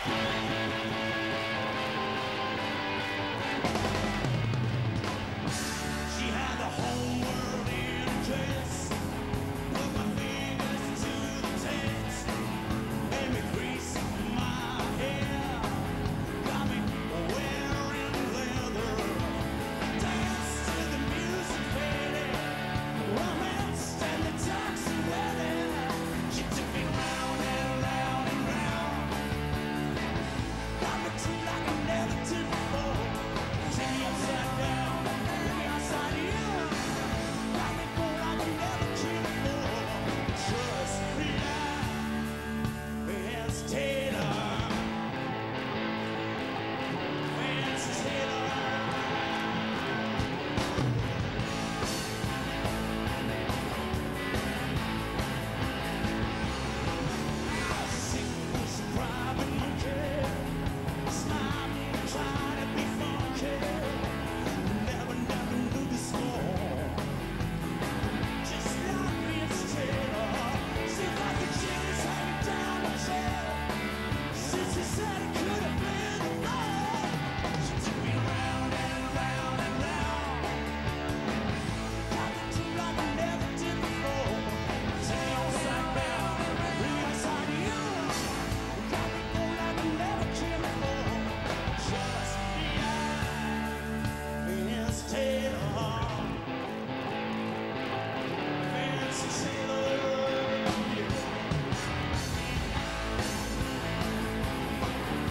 She had the whole world in a dress. Put my fingers to the tents. Made me grease my hair. Got me wearing leather. Danced to the music faded. Romanced and the taxi wedding. She took me round and round and round. Got me too like I never did before. Take me upside down. Bring me outside in. Got me going like I never did before. Trust me, Vance Taylor. Vance Taylor. Private monkey, smiling, trying to be funky. Never knew the score. Just like Vance Taylor, seems like the chills hanging down the chair. Since he said it could have been more. She took me round and round and round. Got me too like I never did before. Take me upside down, bring me outside you. Got me going like I never did before. Just me, Vance Taylor. Vance Taylor.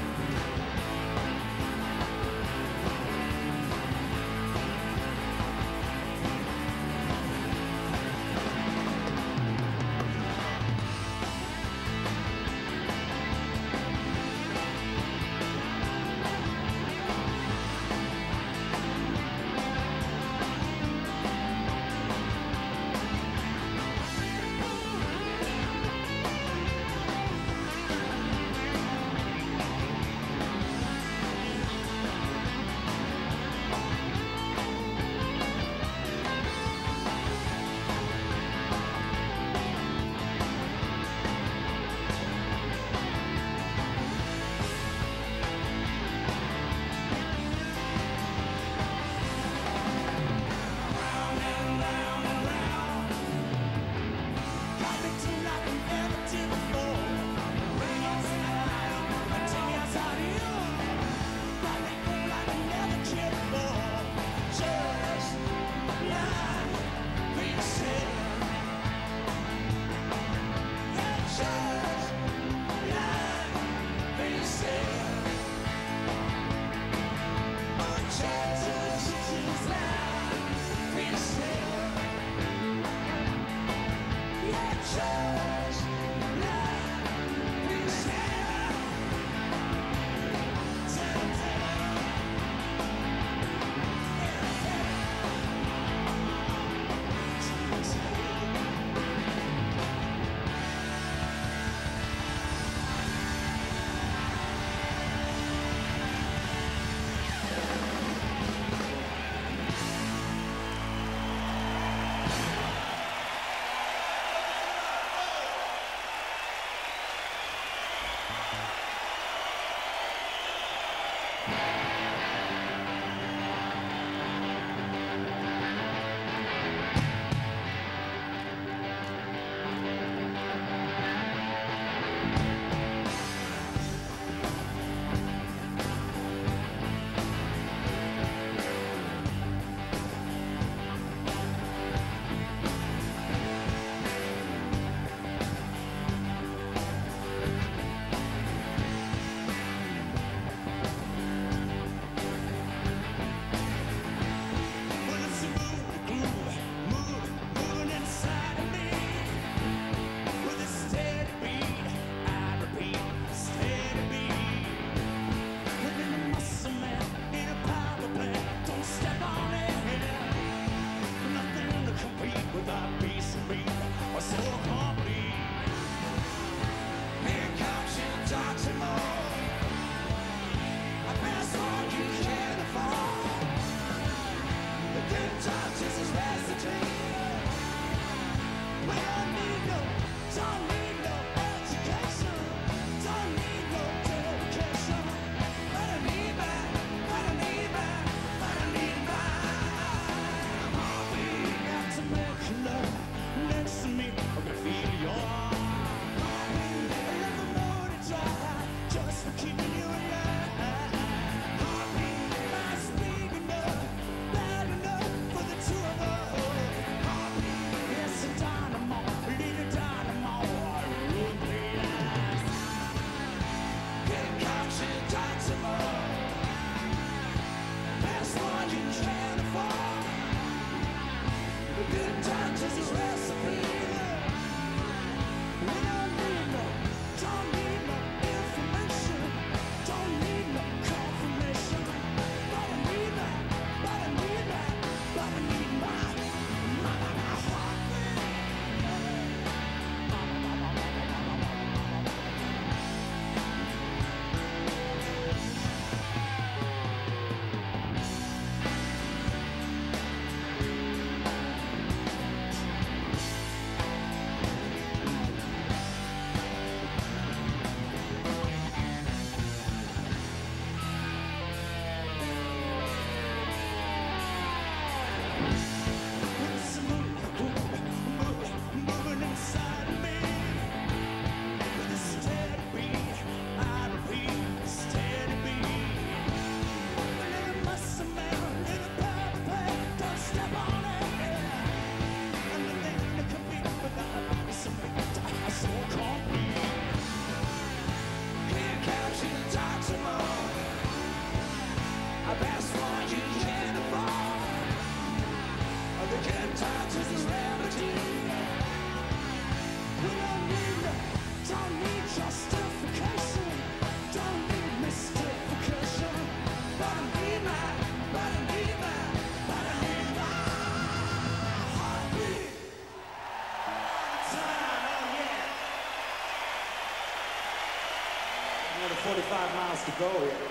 Another 45 miles to go here.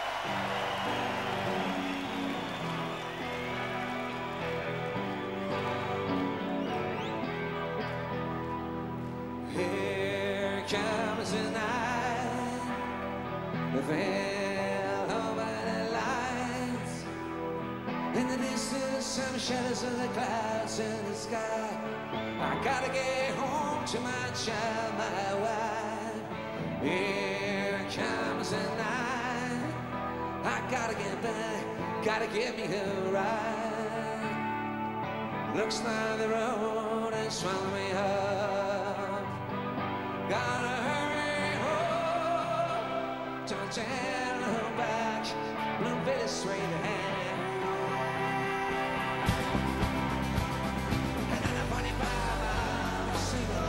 Here comes the night, the veil over the lights. In the distance, some shadows of the clouds in the sky. I gotta get home to my child, my wife. Here comes the night. I gotta get back, gotta get me a ride. Looks like the road has swallowed me up. Gotta hurry home, don't turn back, blue very straight ahead. Another 45 hours to go.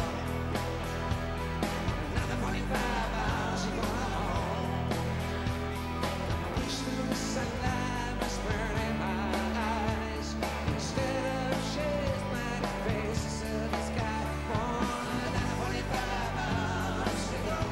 Another 45 hours to go home. I wish the sunlight was burning my eyes instead of shades my face to the sky. Another 45 hours to go.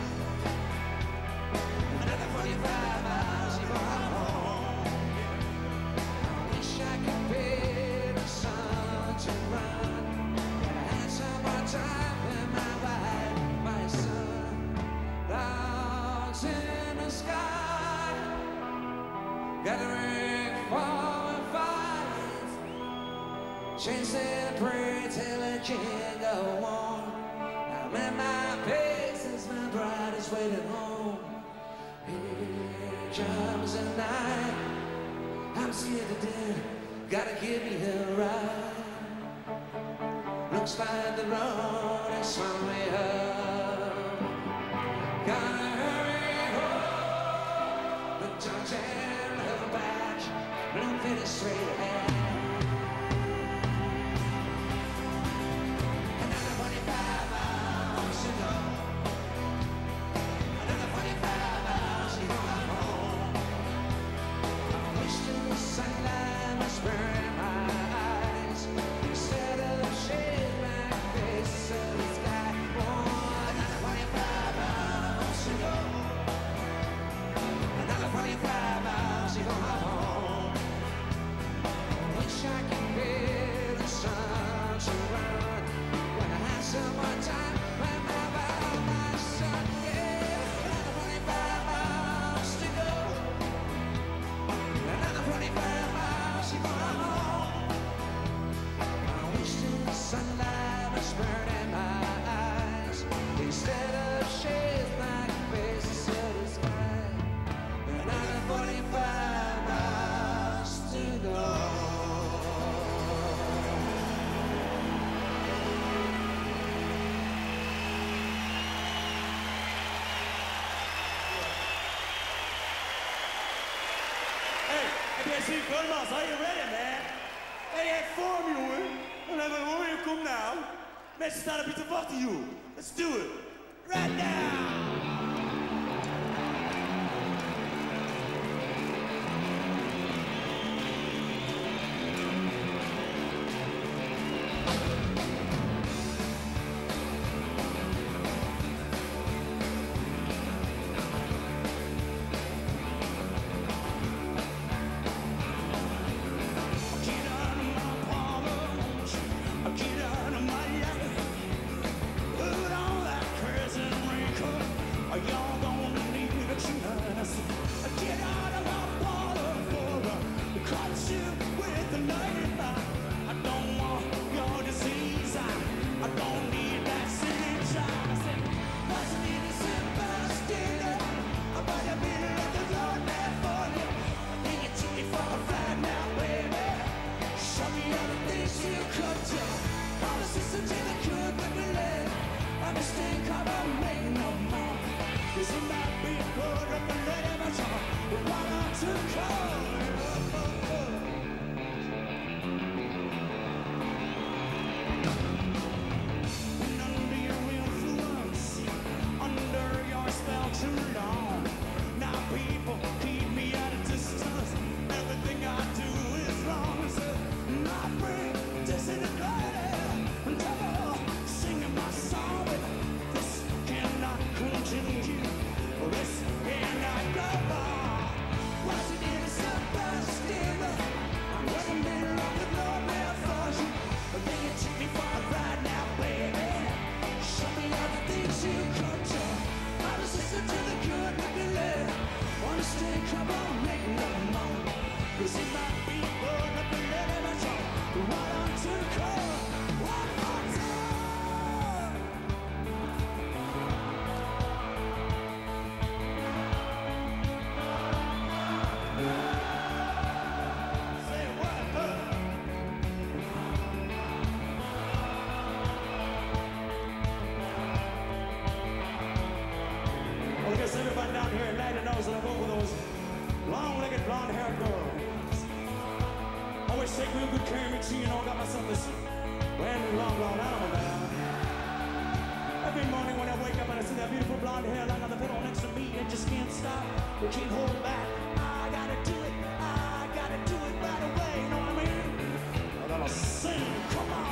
Another 45 hours to go home. I wish I could pay the sun to run. I had some more time with my wife, my son. Clouds in the sky. Gathering forward fight. Chase and pray till it can't go on. I'm at my pace as my bride is waiting home. Here comes the night. I'm scared to death. Gotta give me a ride. Looks like the road has swung me up. Gotta hurry home. But don't turn her back. Don't finish straight ahead. Another 45 hours to go. Another 45 hours to go home. I wish the sunlight was burning my eyes instead of shade my face to the sky. Oh, another 45 hours to go. Another 45 hours to go home. Wish I could feel the sun to run when I had some more time when my son. Yeah, another 45 hours to go. Another 45 hours to go home. I wish the sunlight was burning my eyes instead of shades my face to the sky. Another 45 hours to go. Hey, bien sûr, Colmans, are you ready, man? Hey, inform you, and I'm going to come now. Let's start a bit of to you. Let's do it. Right now. Get out of my palms. Get out of my life. Put on that crazy raincoat. Y'all gonna need a chance. Get out of my parlor for cut you with a knife. I don't want your disease. I don't need that sunshine. Was an innocent bystander. But I've been at the Lord there for you. I think you took me for a ride now, baby. Show me all the things you could do. All the systems in the could manipulate. I mistake I won't make no more. Cause it might be good up and let him talk. But why not to call? And under your influence, under your spell too long. Now people keep me at a distance. Everything I do is wrong. So I bring disintegrated devil singing my song. This cannot continue. This feel good carrying me to, you know, I got myself this brand new long blonde animal now. Every morning when I wake up and I see that beautiful blonde hair lying on the pillow next to me, I just can't stop, I can't hold it back. I gotta do it right away, you know what I mean? I gotta sing, come on.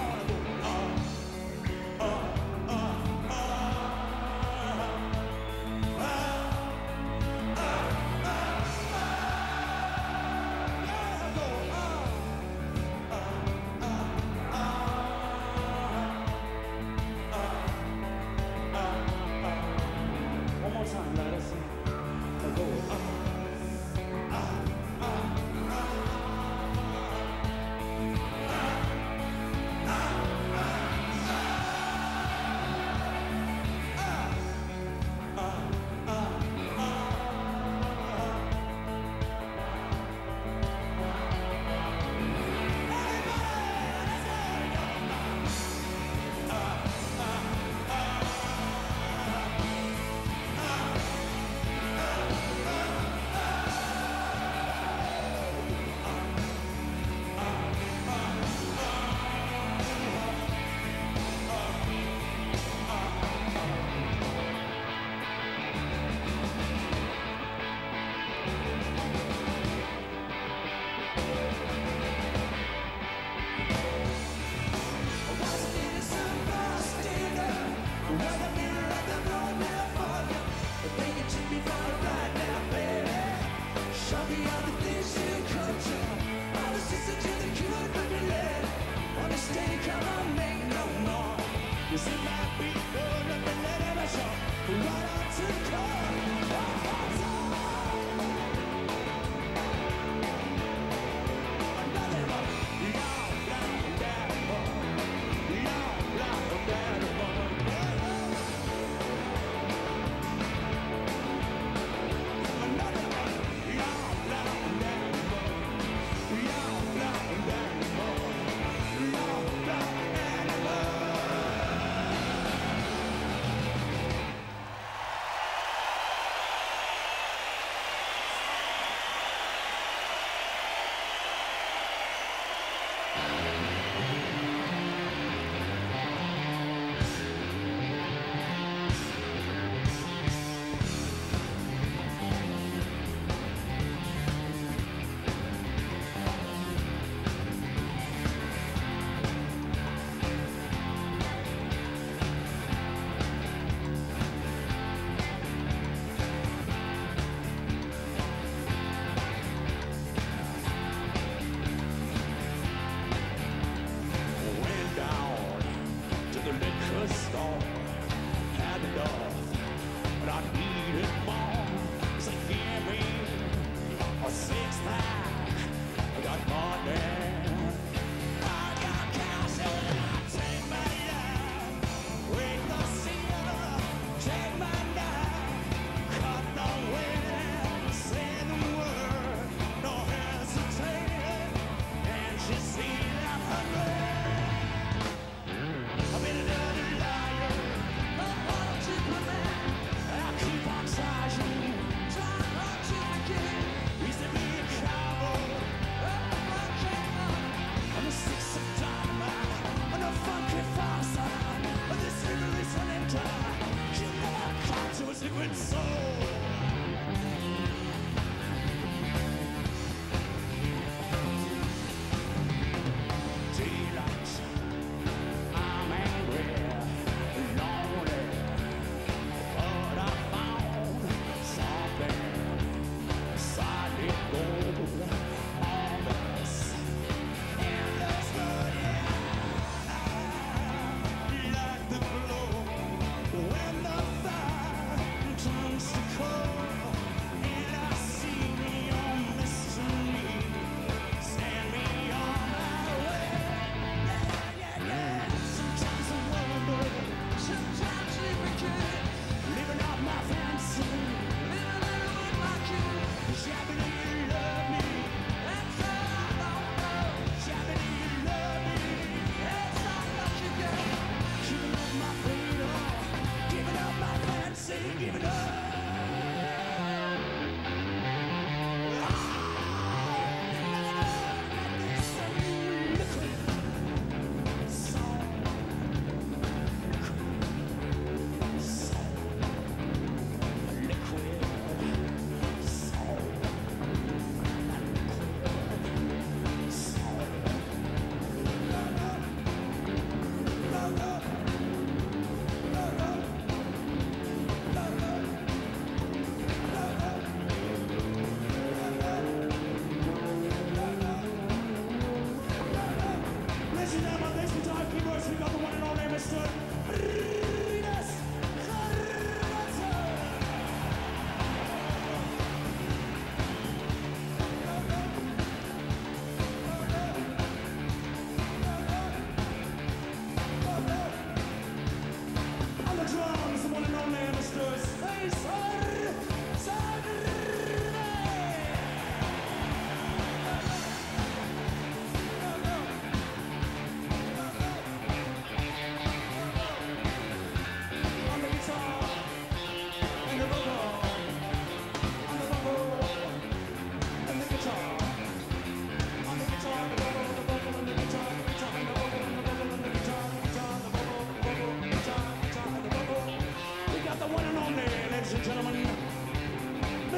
One more time, let us sing. I go,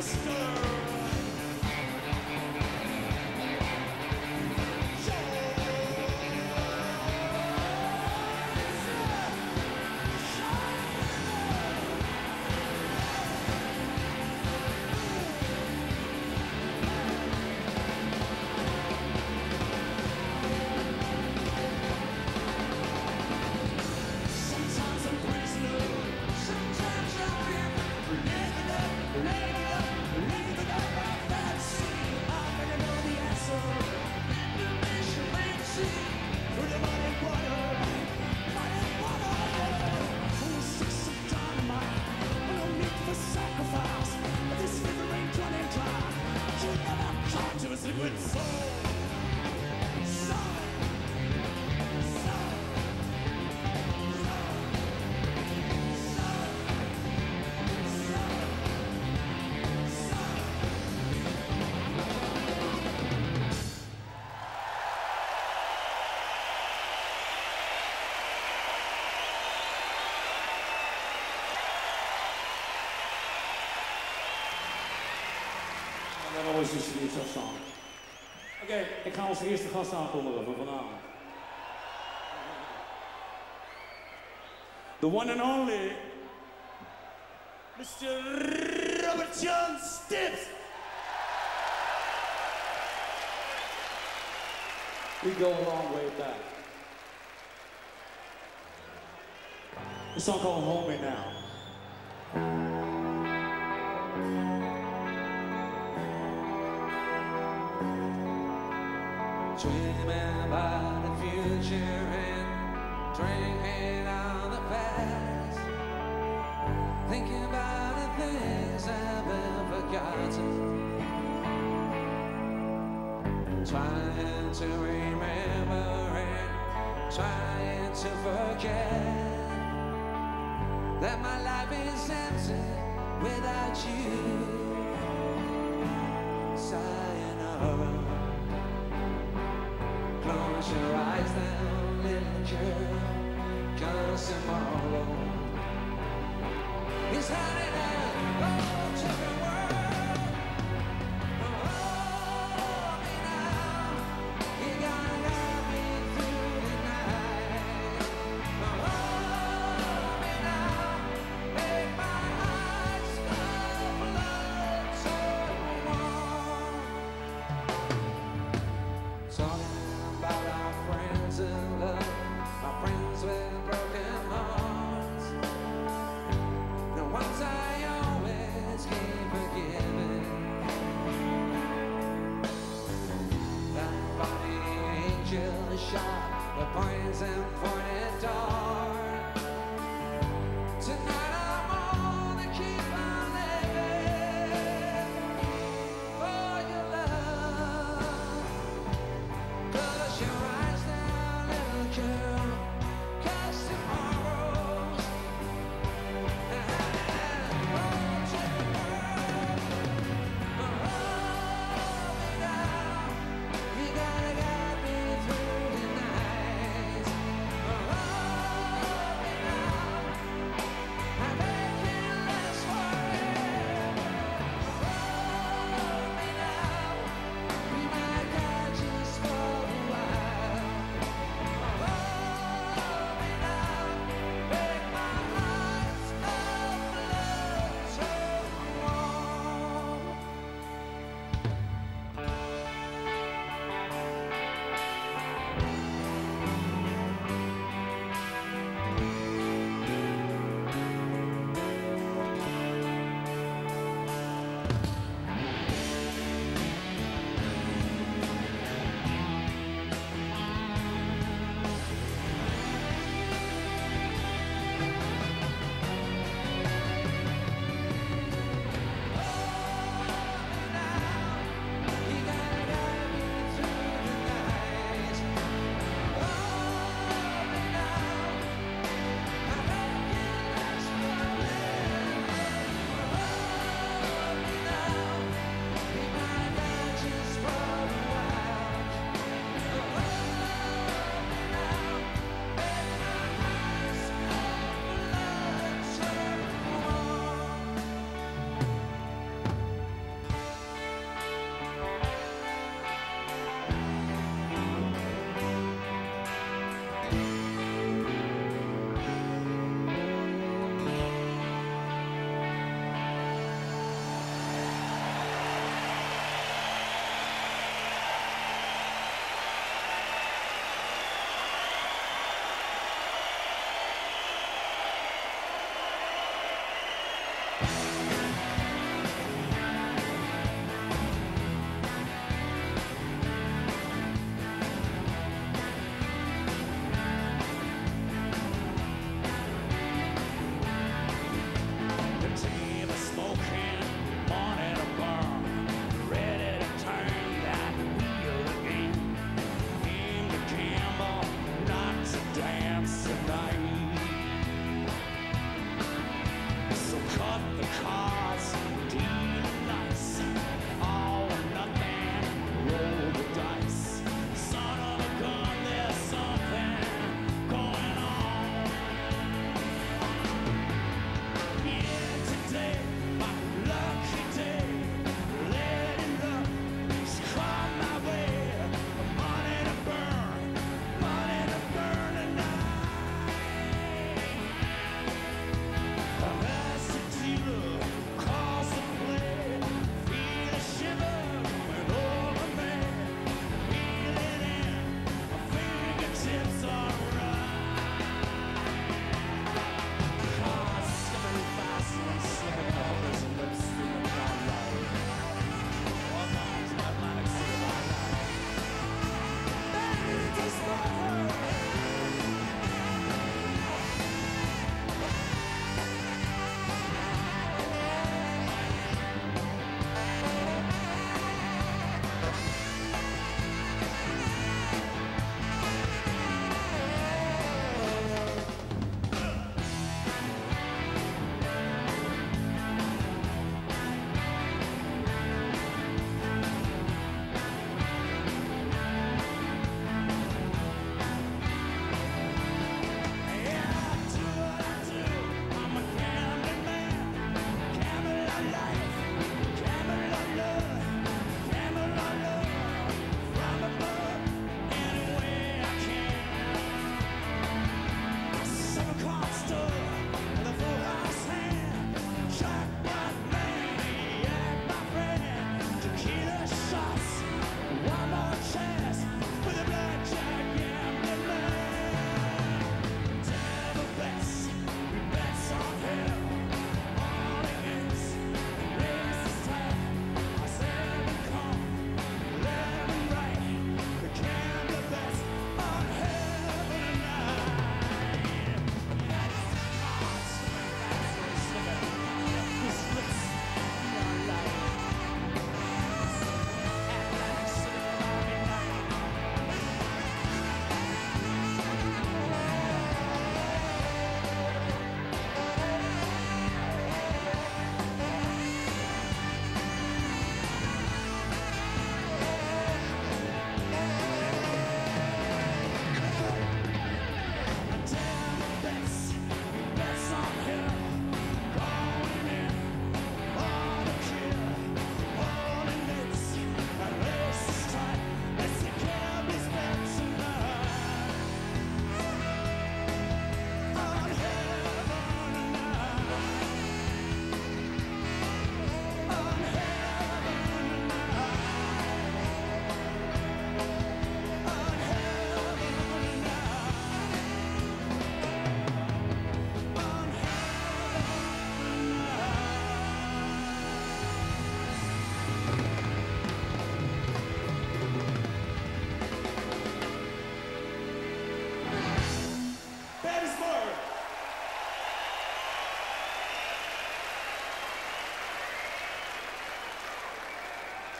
Sometimes I'm prisoner, sometimes I'm naked up, naked up, naked up my fancy. I better know the answer. The mission fancy for the money water, money water. Who's six of dynamite? No need for sacrifice. This river ain't running dry. You never come to us liquid soul. Soul. Dat was dus niet zo staan. Oké, ik ga onze eerste gast aankondigen voor vanavond. The one and only Mr. Robert John Stips. We go a long way back. The song called Hold Me Now. Dreaming about the future and drinking on the past. Thinking about the things I've been forgotten. Trying to remember and trying to forget that my life is empty without you. Sayonara. Close your eyes now, little girl, 'cause tomorrow is hiding out to the world. Hold me now, you gotta guide me through the night. Hold me now, make my eyes of blood turn warm. Talking about our friends in love, our friends with broken hearts.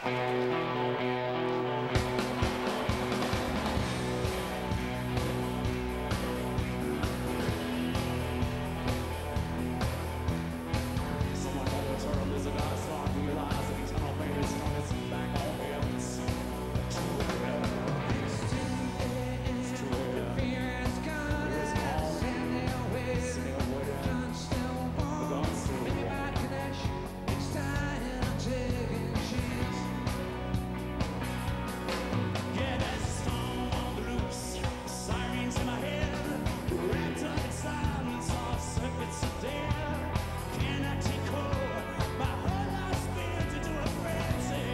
Someone told the turtle is a dinosaur. Realize that eternal pain is coming back on him. It's too late. It's too late. It's all sail away. The gun's still warm. Yeah, there's a storm on the loose. Sirens in my head. Wrapped up in silence, all circuits of death. Cannot take hold. My whole life spins into a frenzy.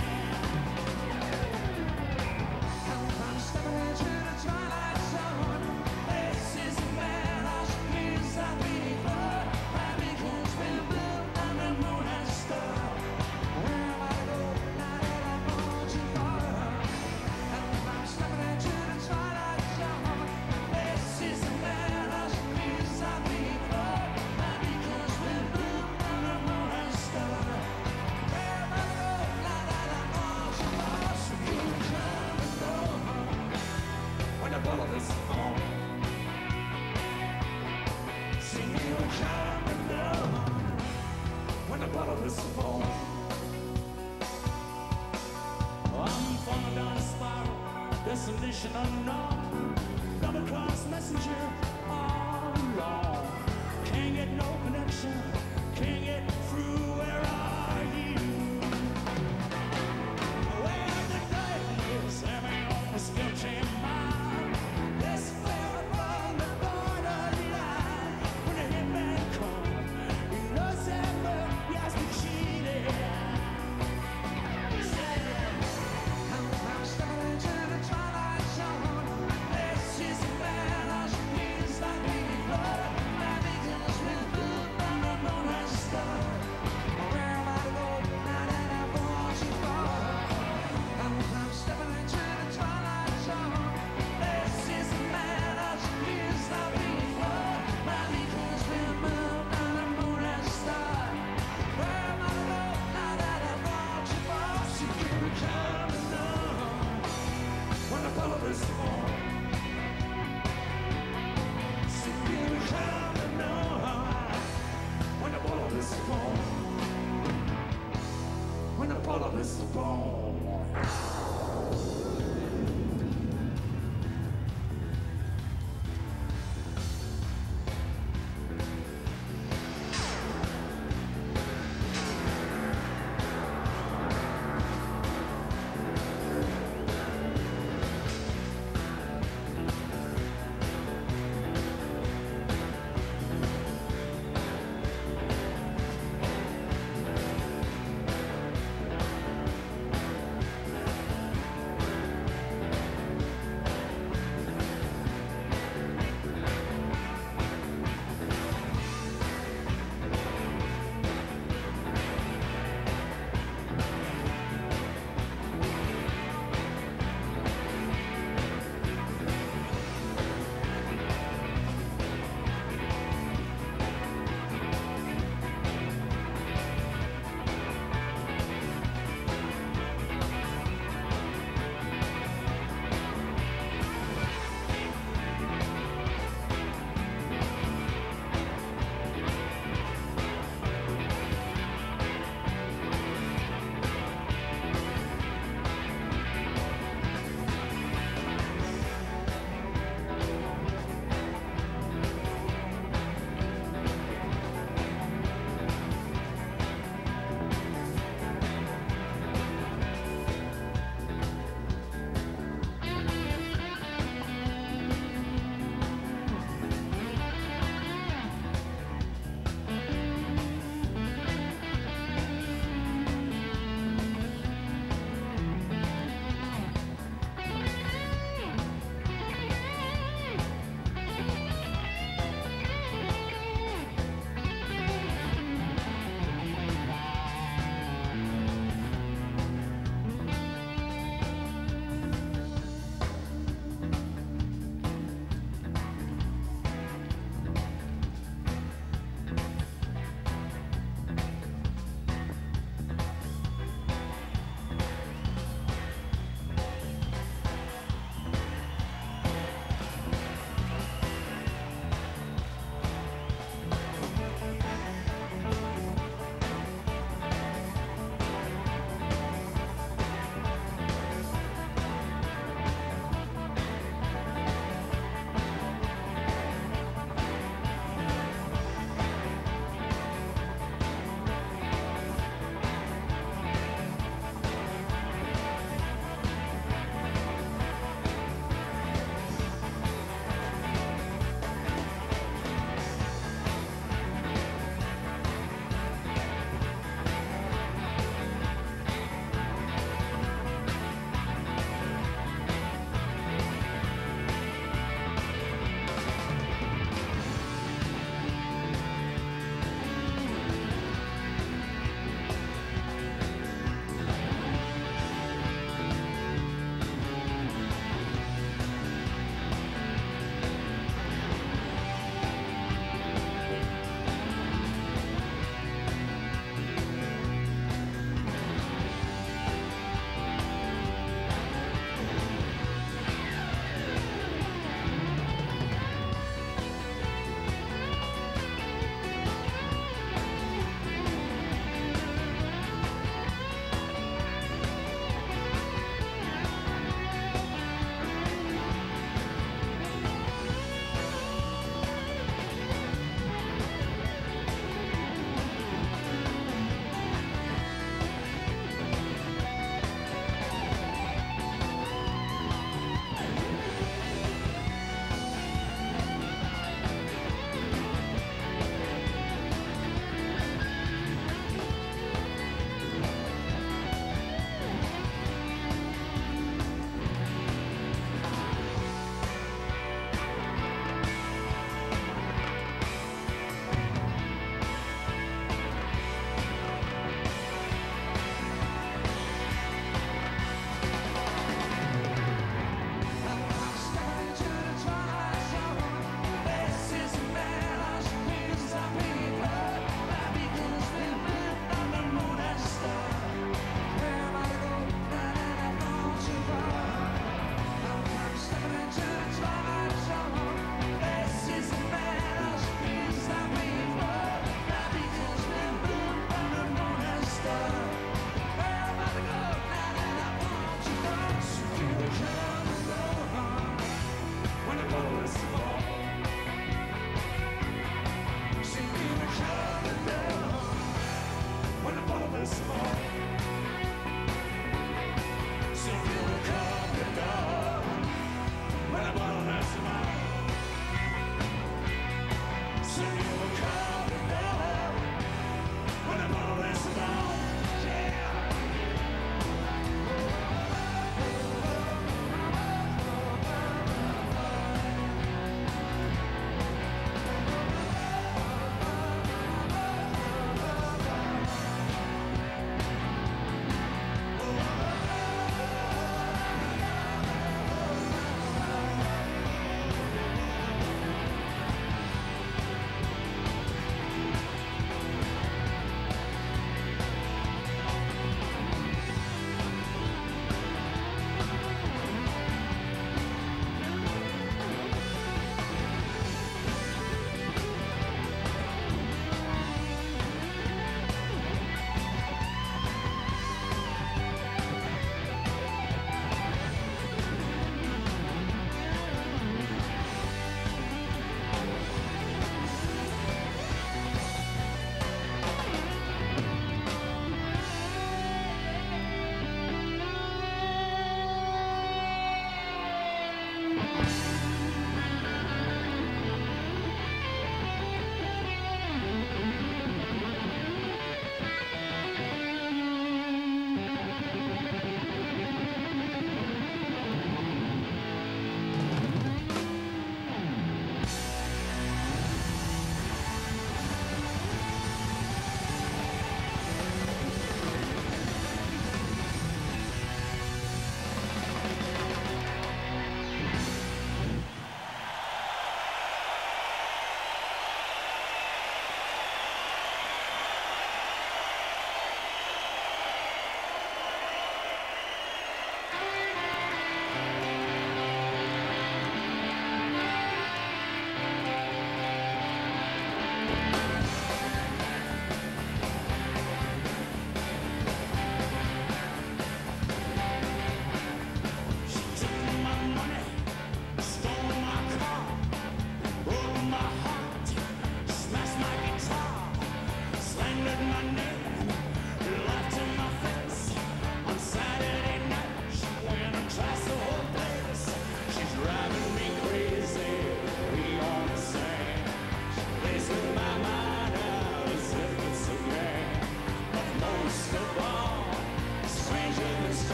I'm stepping into the twilight zone. This is the man I should please I be for. My beacons will move on the moon and star. Where am I to go now that I'm gone too far? I'm stepping into the twilight zone. This is the man I should please I be for. My beacons will move on the moon and star. Where am I to go now that I'm gone too far? So you come and go when the bullet is on. Sing you come and go when the bullet is on. I'm falling down a spiral, destination unknown. Come across messenger all alone. Can't get no connection, can't get through. Where are you? Where the darkness having on the guilty mind. This fell upon the borderline. When the hitman comes, he knows that love has been cheated. I'm stepping into the twilight zone. This is the man I should please like me for. My beacons will move on the moon and star. Where am I to go now that I've gone too far? I'm stepping into the twilight zone. This is the man I should please like me for. My beacons will move on the moon and star. Where am I to go now that I've gone too far? So you come and know when the bullet is on. So you come and know when the bullet is on. When the bullet is on.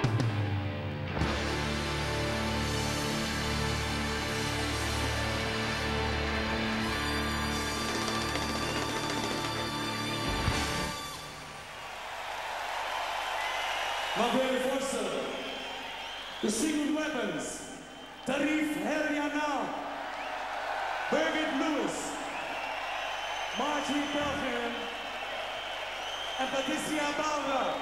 My very forces, the Secret Weapons, Tarif Heriana, Birgit Lewis, Marjorie Belgian, and Patricia Balga.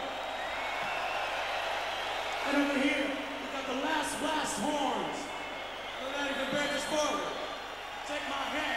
And over here, we got the last blast horns. We're ready to break us forward. Take my hand.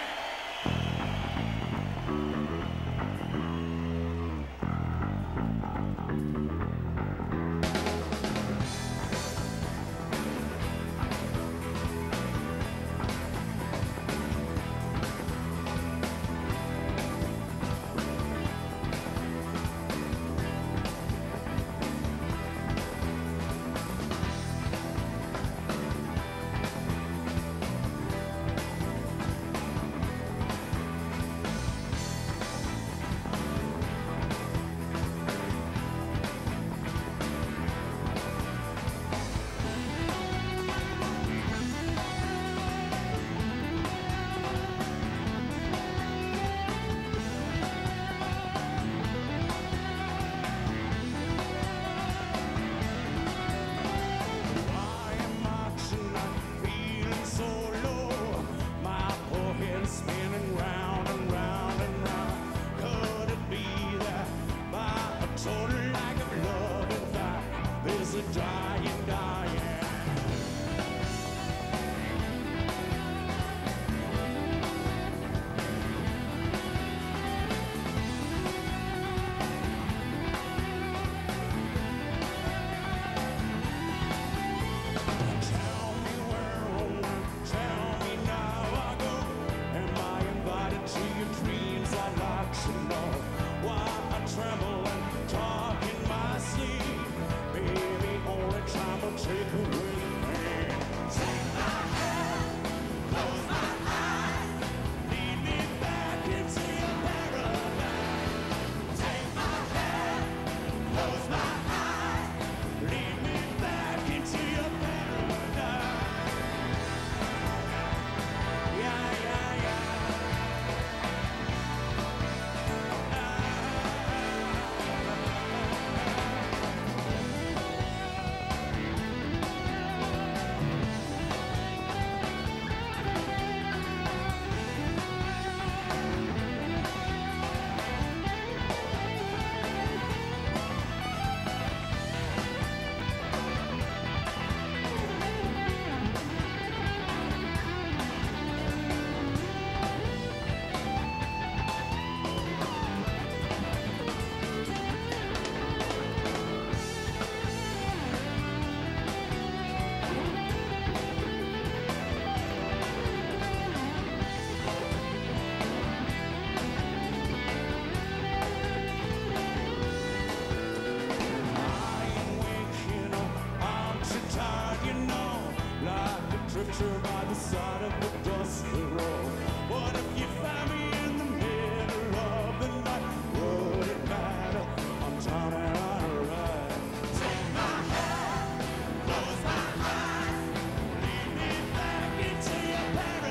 Drifter by the side of the dusty road. What if you find me in the middle of the night? Would it matter? I'm turning on a ride. Take my hand, close my eyes, lead me back into your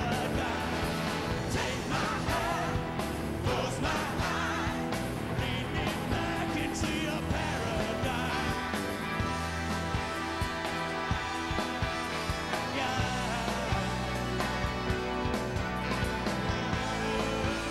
paradise. Take my hand, close my eyes, lead me back into your paradise. Yeah.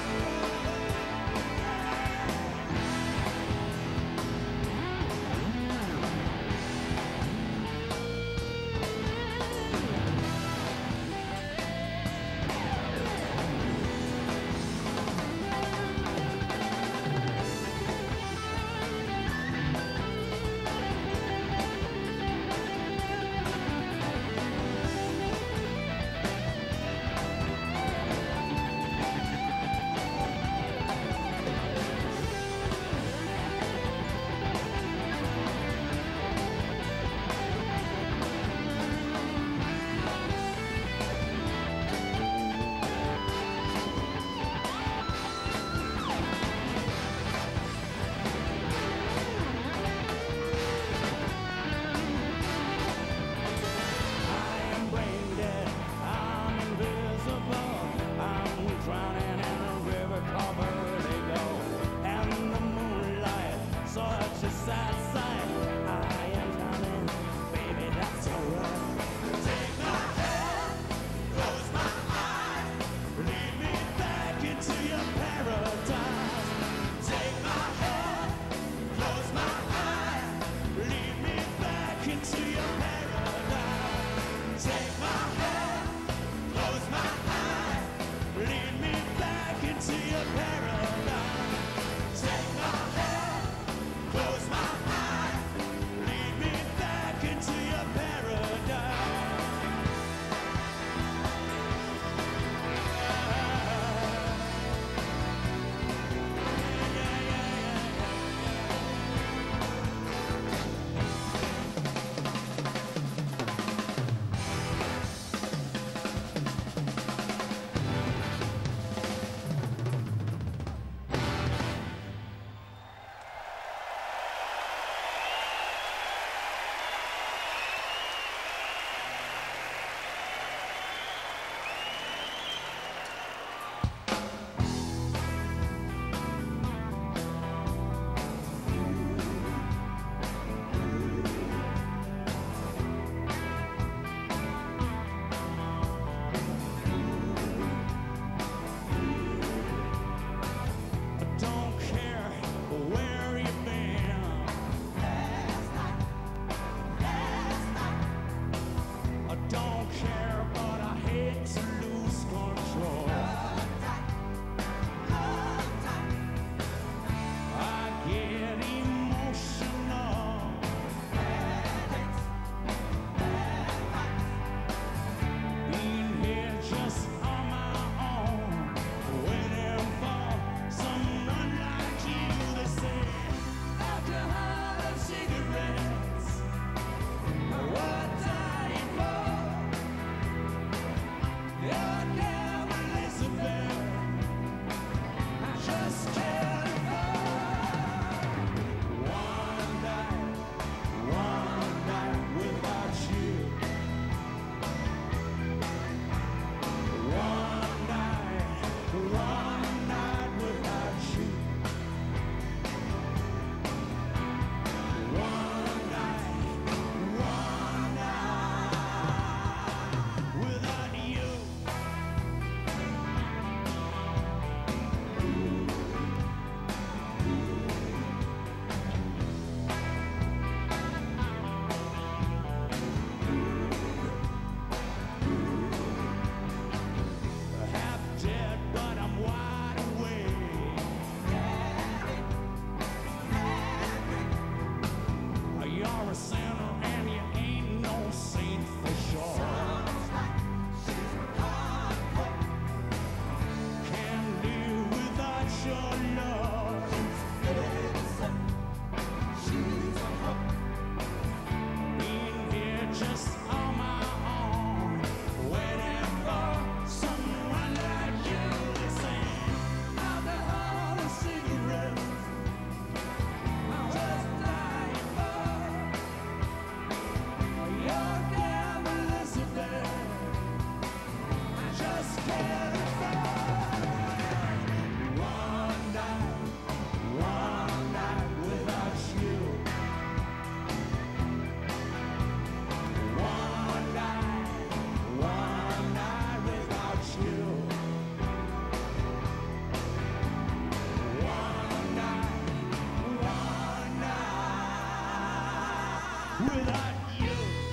without you.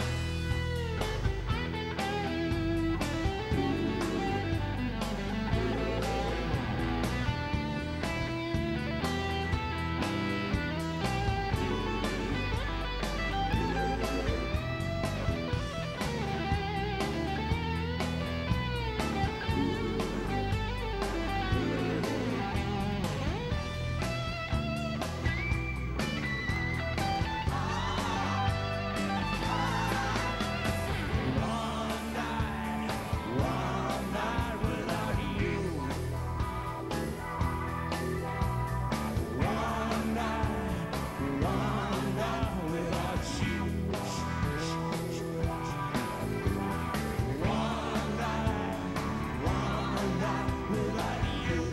One night without you. One night without you. One night without you.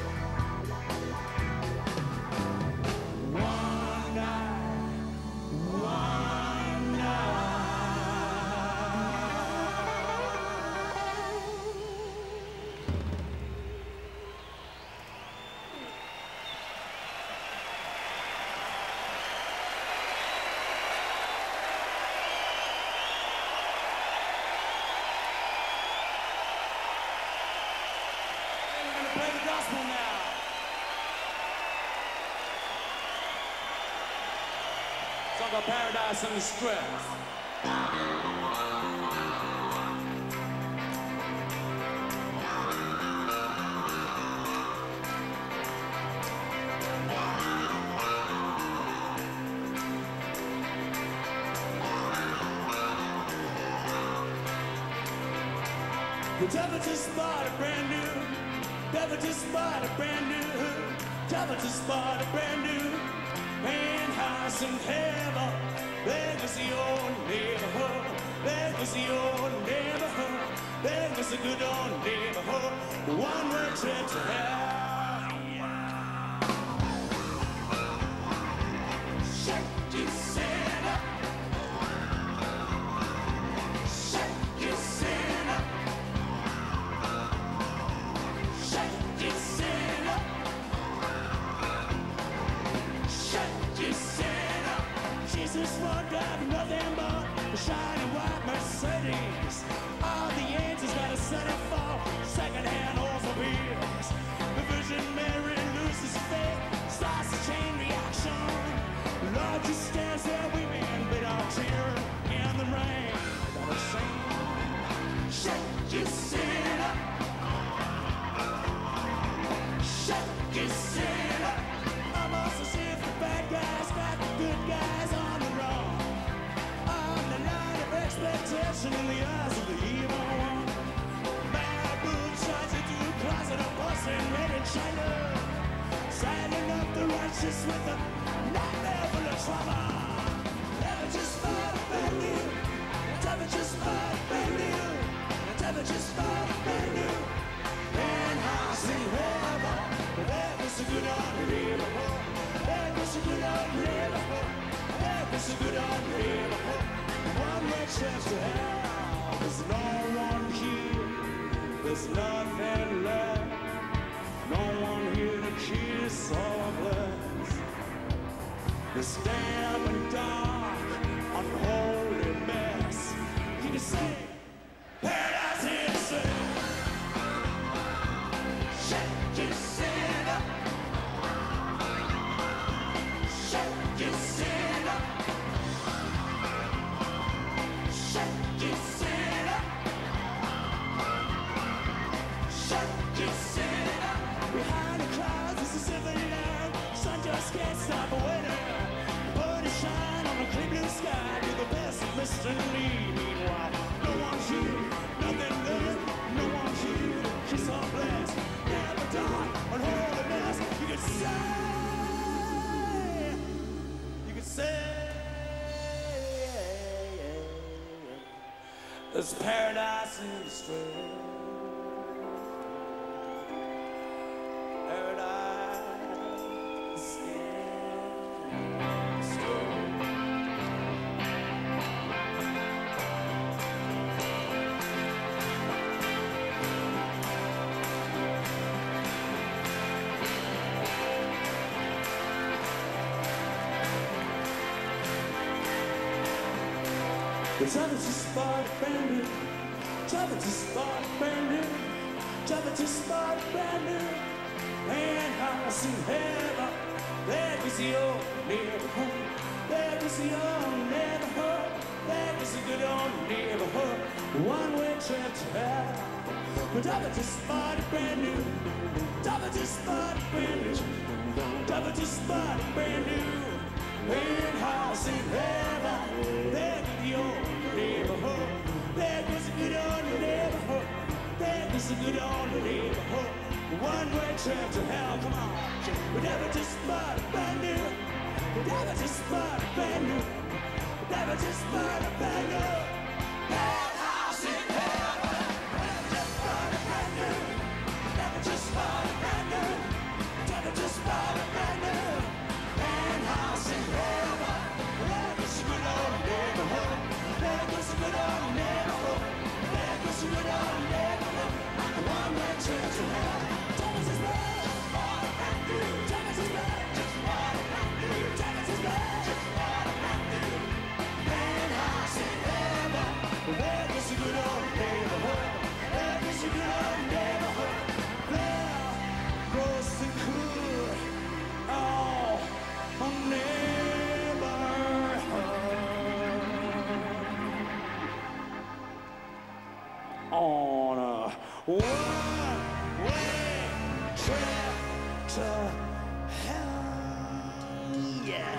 One night. We're gonna play the gospel now. Song called Paradise and the Stress. The devil just bought a brand new. Devil just bought a brand new. Devil just bought a brand new penthouse in heaven. There was the old neighborhood. There was the old neighborhood. There was the good old neighborhood. One way trip to hell. Shake your sinner. Shake your sinner. Shake your sinner. Shake your sinner. Jesus won't drive nothing but a shiny white Mercedes. All the angels got a centerfold, second-hand automobiles. The Virgin Mary loses faith, starts a chain reaction. The Lord just stands there weeping, but I'll tear in the rain. Gotta sing. Shake your sinner. Shake your sinner. Almost as if the bad guys got the good guys on the run. On the line of expectation in the eyes of the evil one. Malibu tries to do closet of Boston made in China. Signing up the righteous with a nightmare full of trauma. Never just bought a brand new. Never just bought a brand new. Never just bought a brand new. Penthouse in heaven. There was a good old neighborhood. There was a good old neighborhood. There was a good old neighborhood. One way trip to hell. There's no one here. There's nothing left. No one here to kiss or bless. This damn and dark, unholy mess. You can say, paradise is sin. Shake your sinner. Shake your sinner. Shake your sinner. Shake your sinner. Behind the clouds is a silver line. Sun just can't stop waiting. Put a shine on the clear blue sky. Do the best of Mr. Lee. Meanwhile, no one's here, nothing there. No one's here, kiss or bless. Never dark, unholy mess. You could say, there's paradise in the street. Paradise in the street. Travel to spot brand new. Travel to spot brand new. Travel to spot brand new. And house in heaven. There is your neighborhood. There is your neighborhood. There is a good old neighborhood. One-way trip to hell. Travel to spot brand new. Travel to spot brand new. Travel to spot brand new. And house in heaven. There is your neighborhood. There is a good old neighborhood. There is a good old neighborhood. One-way trip to hell. Come on. Never just spot brand new. Never just spot brand new. Never just spot brand new. Penthouse in heaven. Never just spot brand new. Never just spot brand new. Never just spot brand new. Penthouse in heaven. There is a good old neighborhood. There is a good old neighborhood. There is a good old neighborhood. One-way trip to hell. Thomas is bad. Thomas is bad. Thomas is bad. Penthouse in heaven. There is a good old neighborhood. There is a good old neighborhood. There grows the cool. Oh, a neighborhood. On a one-way trip to hell. Yeah.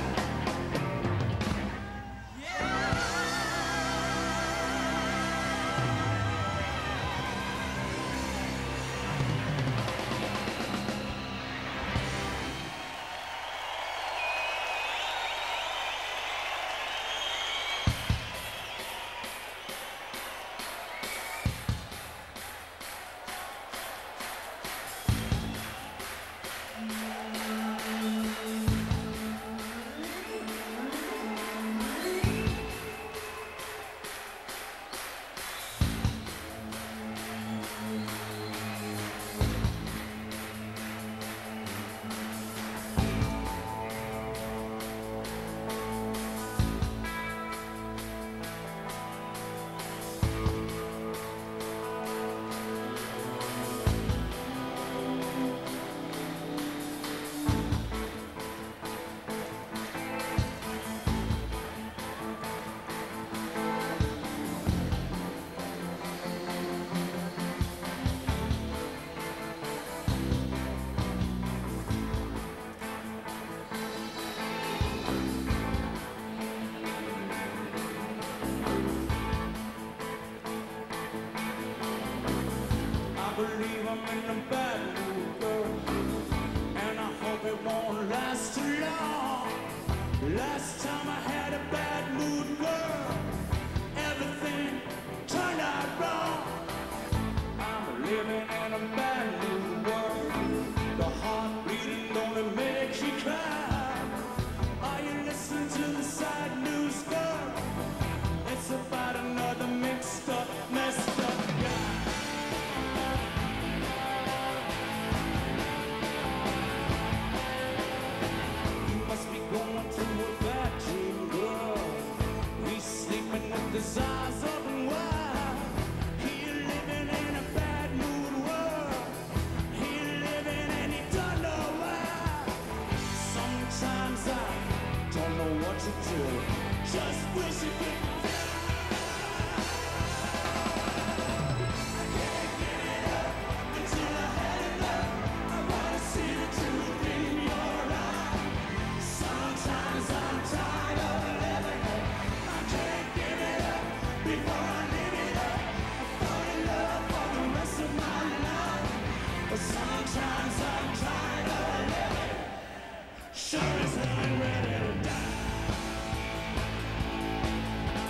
Believe I'm in a bad mood, girl, and I hope it won't last too long. Last time I had a bad mood, girl, everything turned out wrong. I'm living in a bad mood world. The heart beating gonna make you cry. Are you listening to the side news, girl? It's about another mixed up, messed up guy. Going through a bad dream, girl. He's sleeping with his eyes open wide. He living in a bad mood world. He living and he don't know why. Sometimes I don't know what to do. Just wish it could. I can't get it up until I had enough. I wanna see the truth in your eyes. Sometimes I'm tired of living it. I can't give it up before I live it up. I fall in love for the rest of my life. But sometimes I'm tired of living it. Sure as hell I'm ready to die.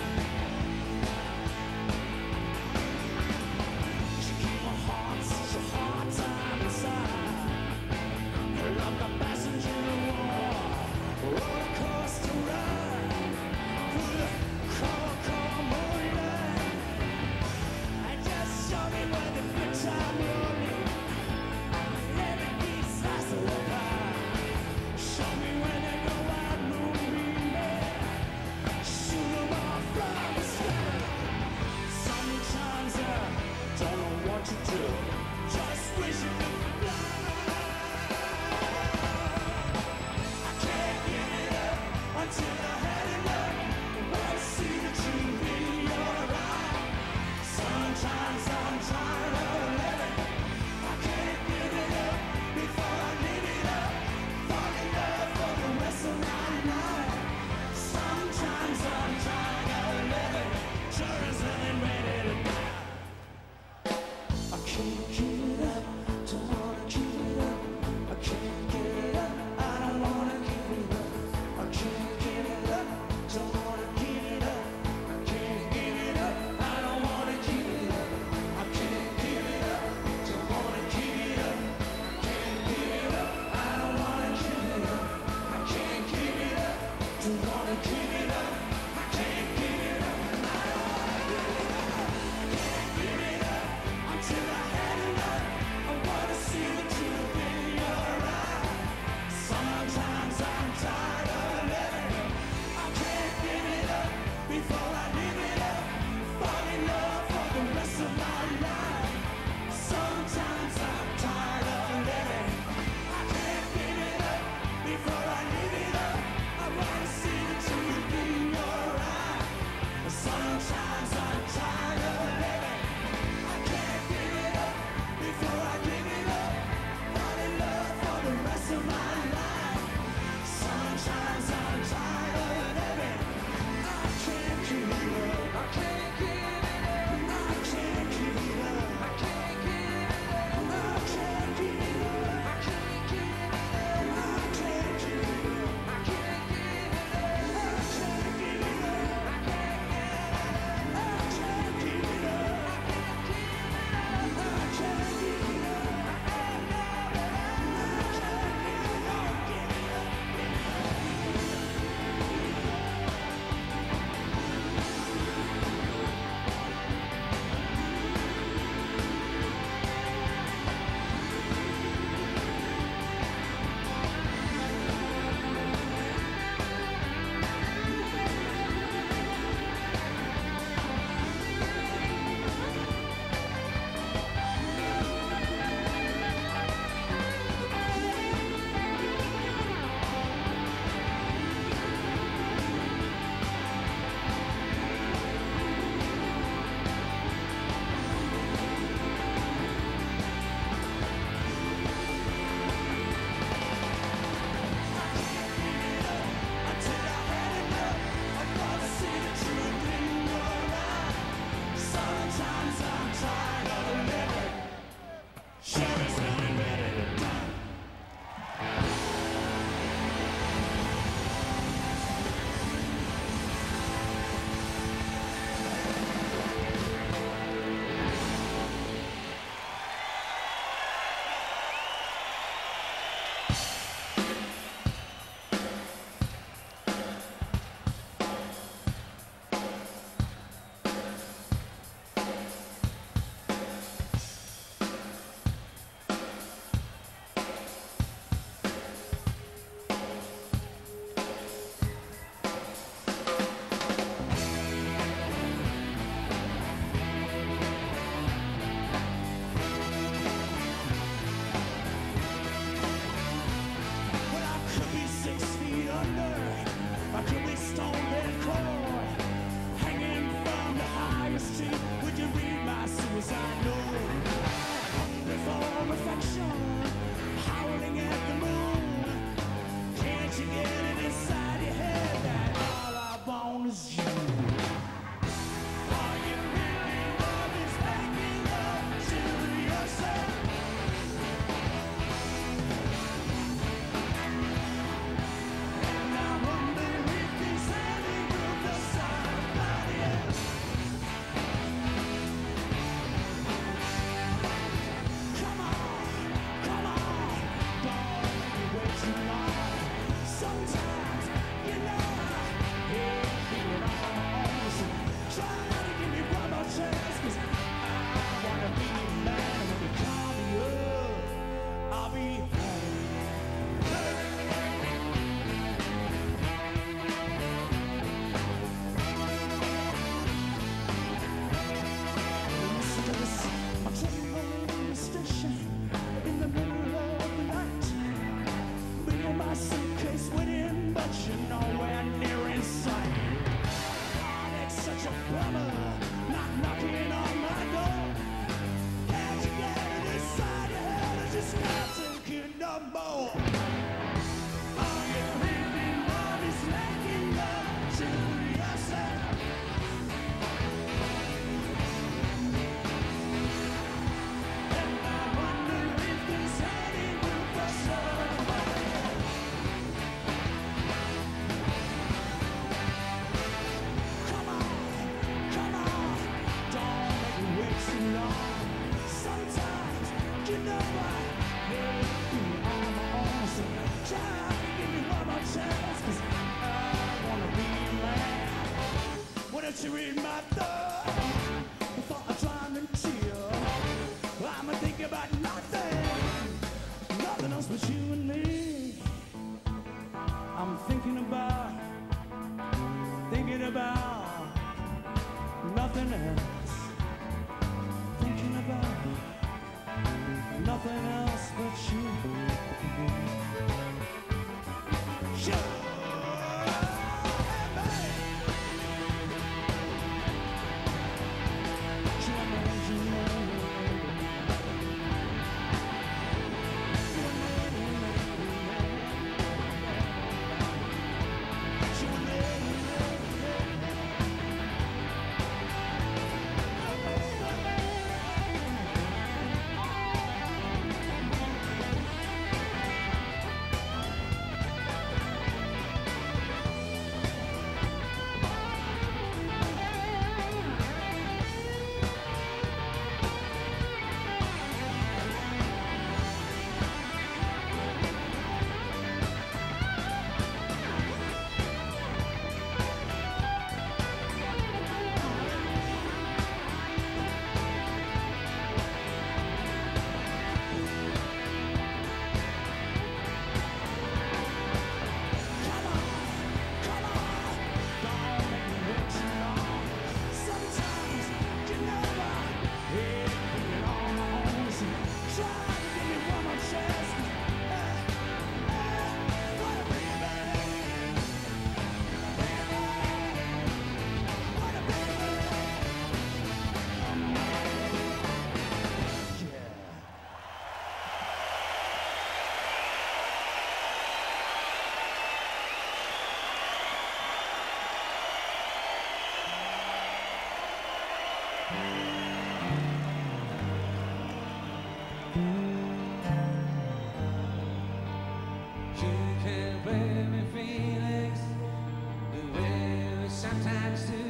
You can blame me feelings the way we sometimes do.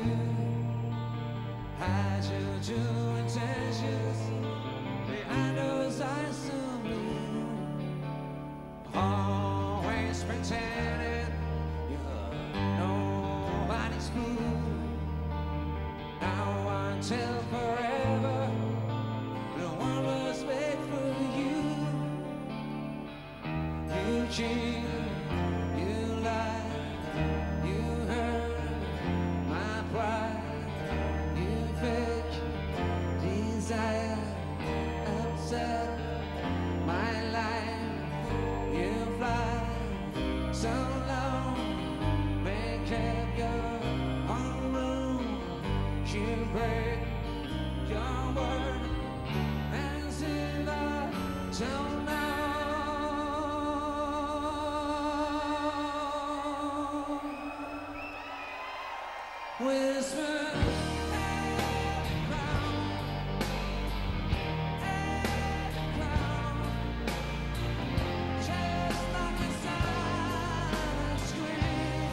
Hide your true intentions behind those eyes so blue. Always pretending you're nobody's fool. Now until forever, the one was made for you. You cheat, you lie, you hurt my pride. You fake desire, upset my life. You fly so low, make up your own room. You break your word as if I don't know. Whisper at the ground, just like a silent scream.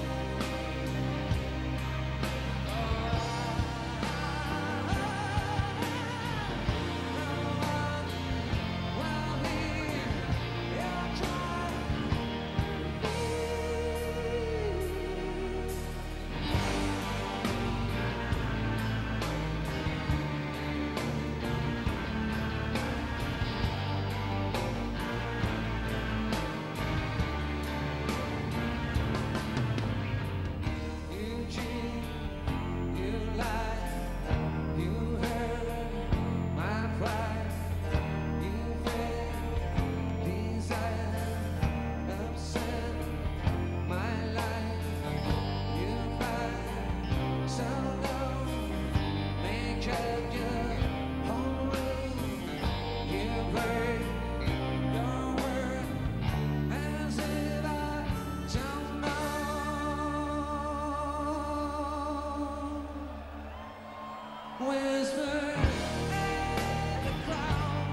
You cheat, you lie, you hurt my pride. You fake desire, upset my life. You fight so low, make up your whole room. You break your word as if I don't know. Whisper at the crowd,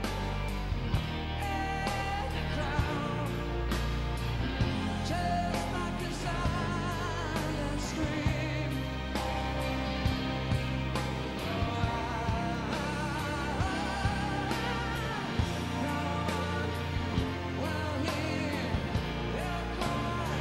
just like a silent scream. No one will hear your cry.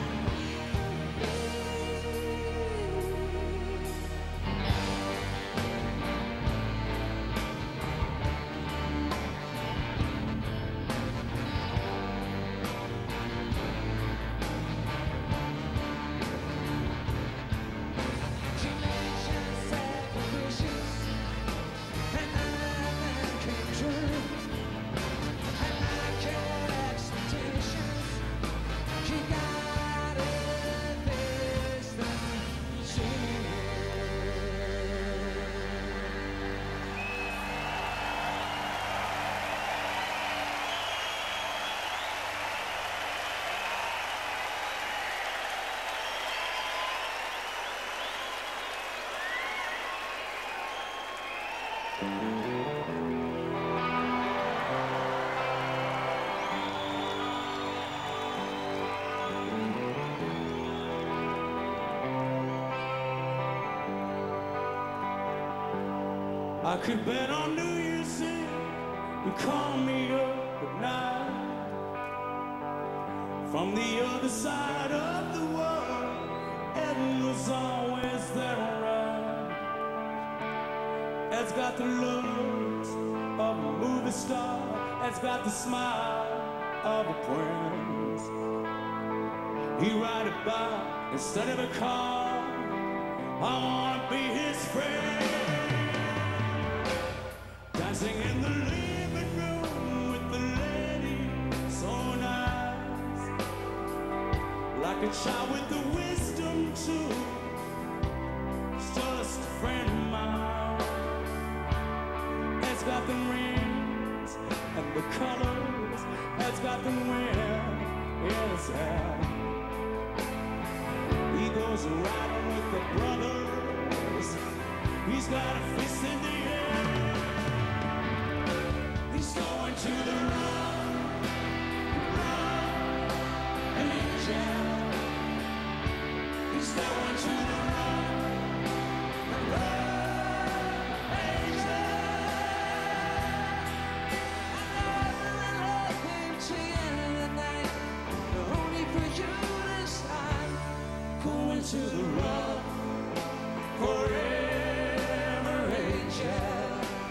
She makes you sacrificial, and nothing came true. And I kept expectations. She got it this time. I could bet on New Year's Eve you call me up at night from the other side of the world. Ed was always there, alright. Ed's got the looks of a movie star. Ed's got the smile of a prince. He ride a bike instead of a car. I wanna be his friend. Dancing in the living room with the lady so nice, like a child with the wisdom too. She's just a friend of mine. It's got the rings and the colors. It's got the wind in his hair. He goes riding with the brothers. He He's got a fist in the air. He's going to the angel. He's going to the angel. I love him to the end of the night, only for you this time. Going to the rock forever, angel.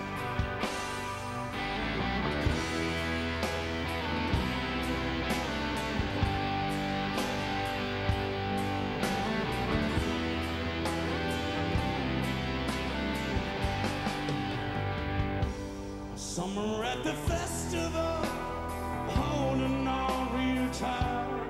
Summer at the festival, holding on real tight.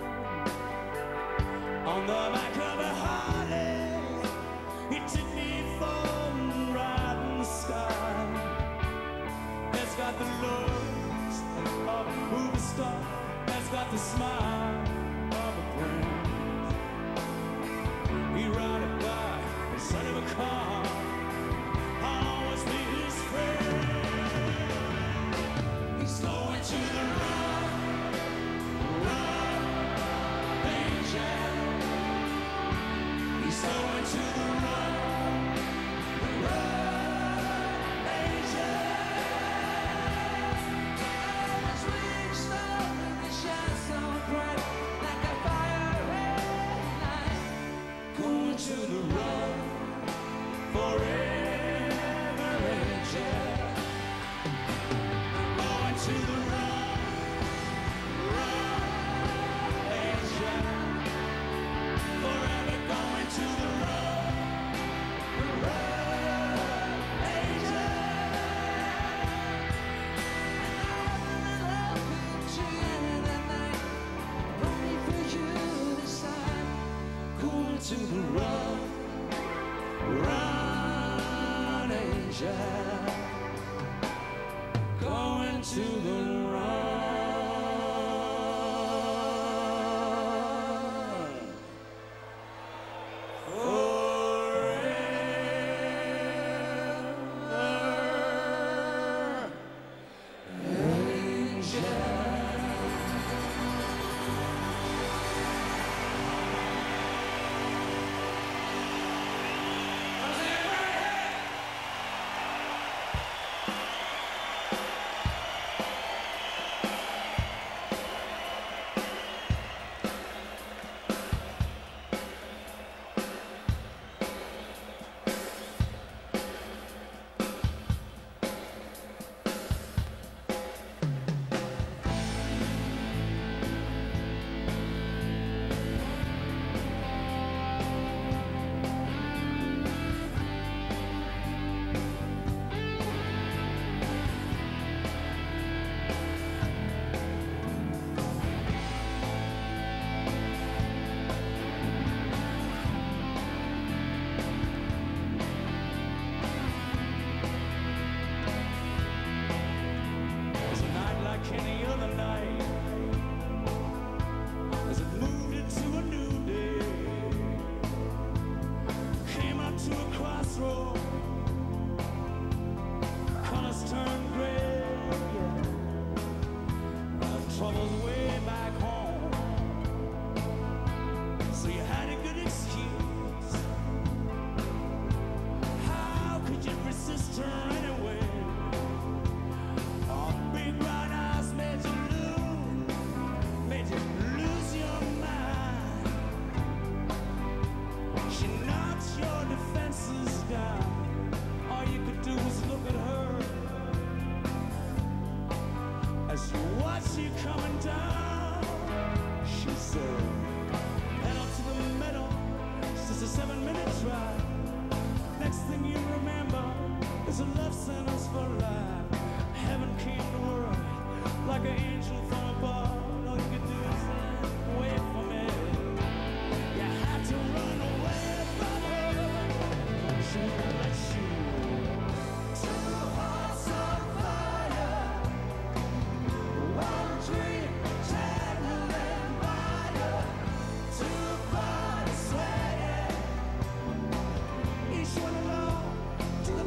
On the back of a Harley, he took me for a ride in the sky. It's got the looks of a movie star. It's got the smile of a prince. He ride it by inside of a car. I'll always be his friend. He's going to the angel. He's going to the angel. As we stop and the shine so bright, like a fire at night. Going to the rock forever, angel. Going to the angel. Forever going to the angel. Love him to the end of the night, only for you this time. Going to the run, angel. Going to the run. Forever, angel. It's a night like any other night, as it moved into a new day. Came up to a crossroad, colors turned gray. Troubles way back home, so you had a good excuse. How could you resist her anyway? Oh, big brown eyes made you lose your mind. She knocked your defenses down. All you could do was look at her as you watch you coming down. She said, pedal to the metal, it's just a 7-minute drive. Next thing you remember is a love sentence for life. Heaven came to earth like an angel from above. All you could do is wait for me. You had to run away from her. She wouldn't let you. Two hearts on fire, one dream tangling fire, two bodies swaying, each one alone to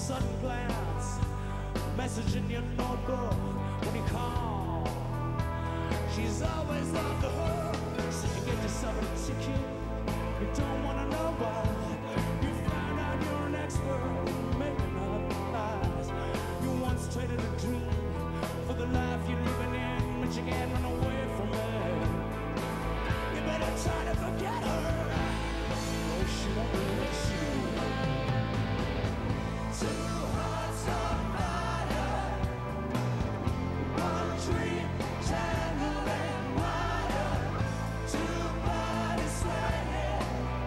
sudden glance, message in your notebook when you call. She's always on the hook, so you get yourself a ticket. You don't wanna know why. You found out you're an expert in making up lies. You once traded a dream for the life you're living in, but you can't run away from it. You better try to forget her. Oh, she won't let you. Two hearts on fire, one dream tangling wire, two bodies swaying,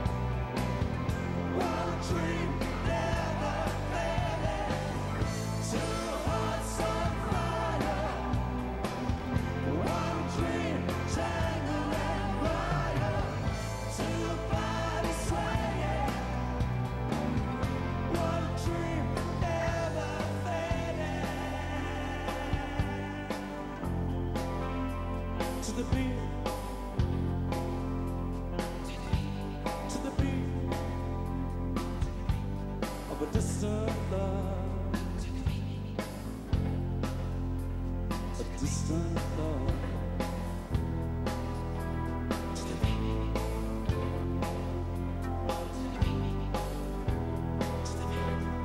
one dream never fading. Two hearts on fire, one dream tangling wire, two bodies swaying, one dream never fading. To the beat, to the beat of a distant love, a distant love. To the beat, to the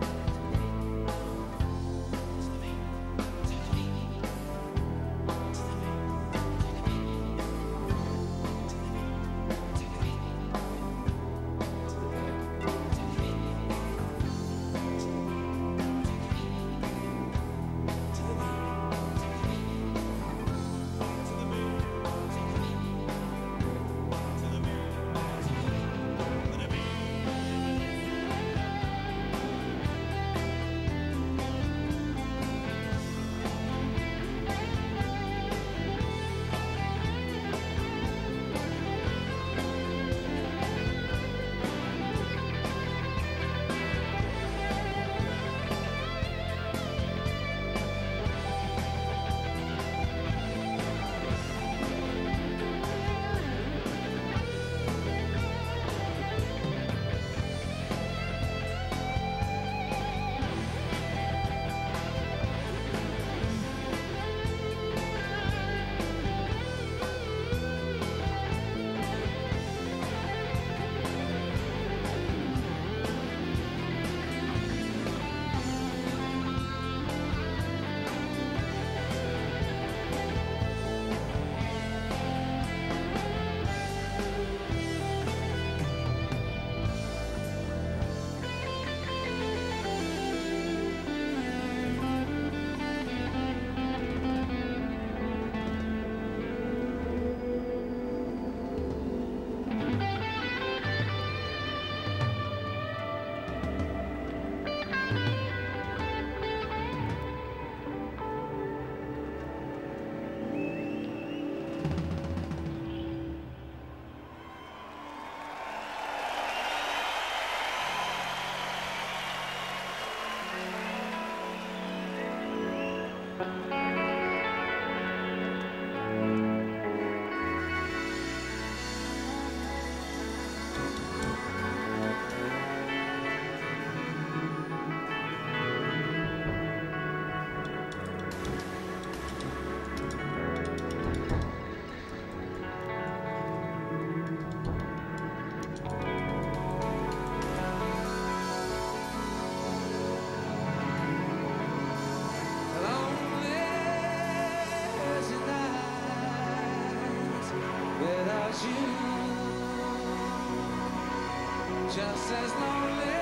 just as lonely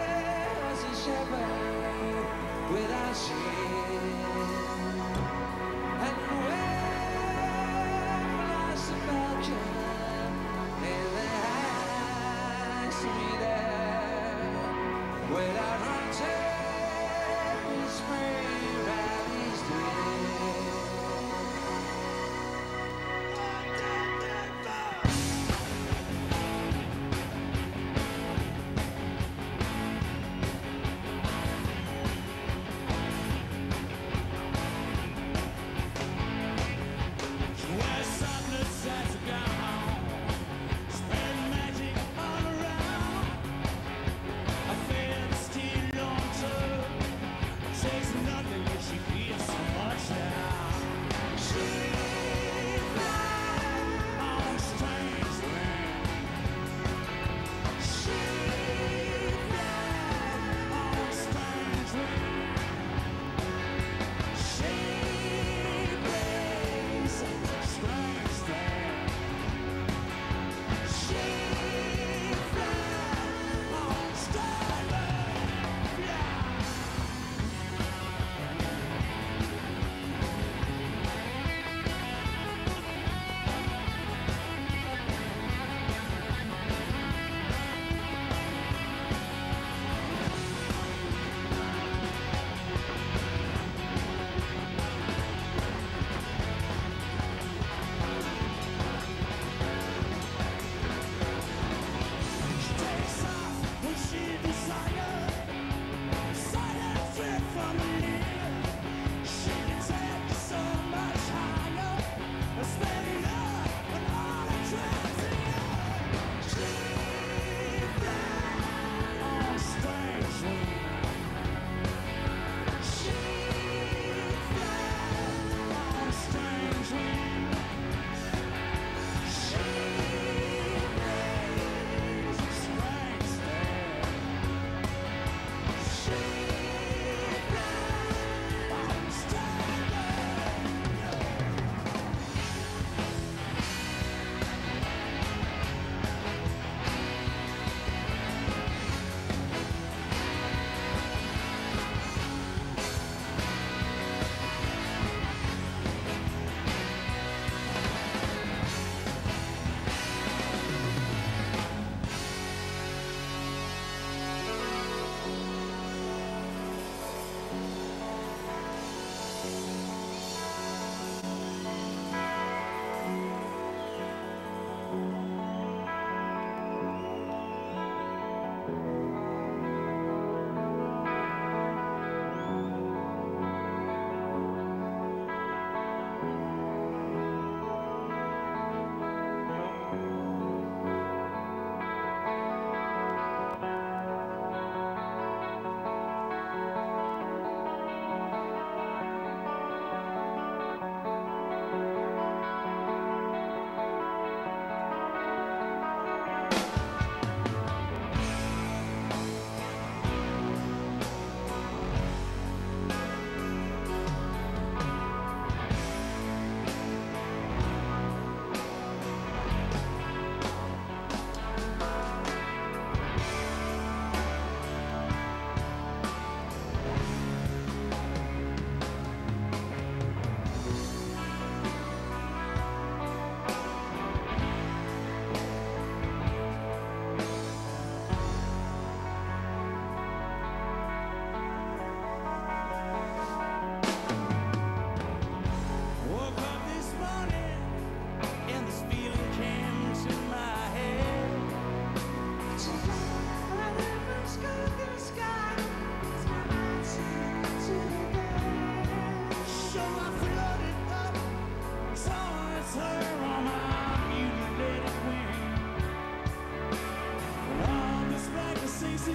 as a shepherd without sheep. And where lies the falcon in the high sea there, without hunting his prey while he's dead. Where sadness has gone, spread magic all around. I feel still on turn.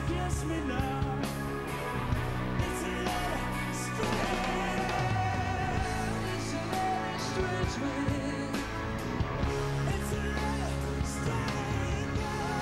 against me now. It's a little strange. It's a very strange man. It's a little strange.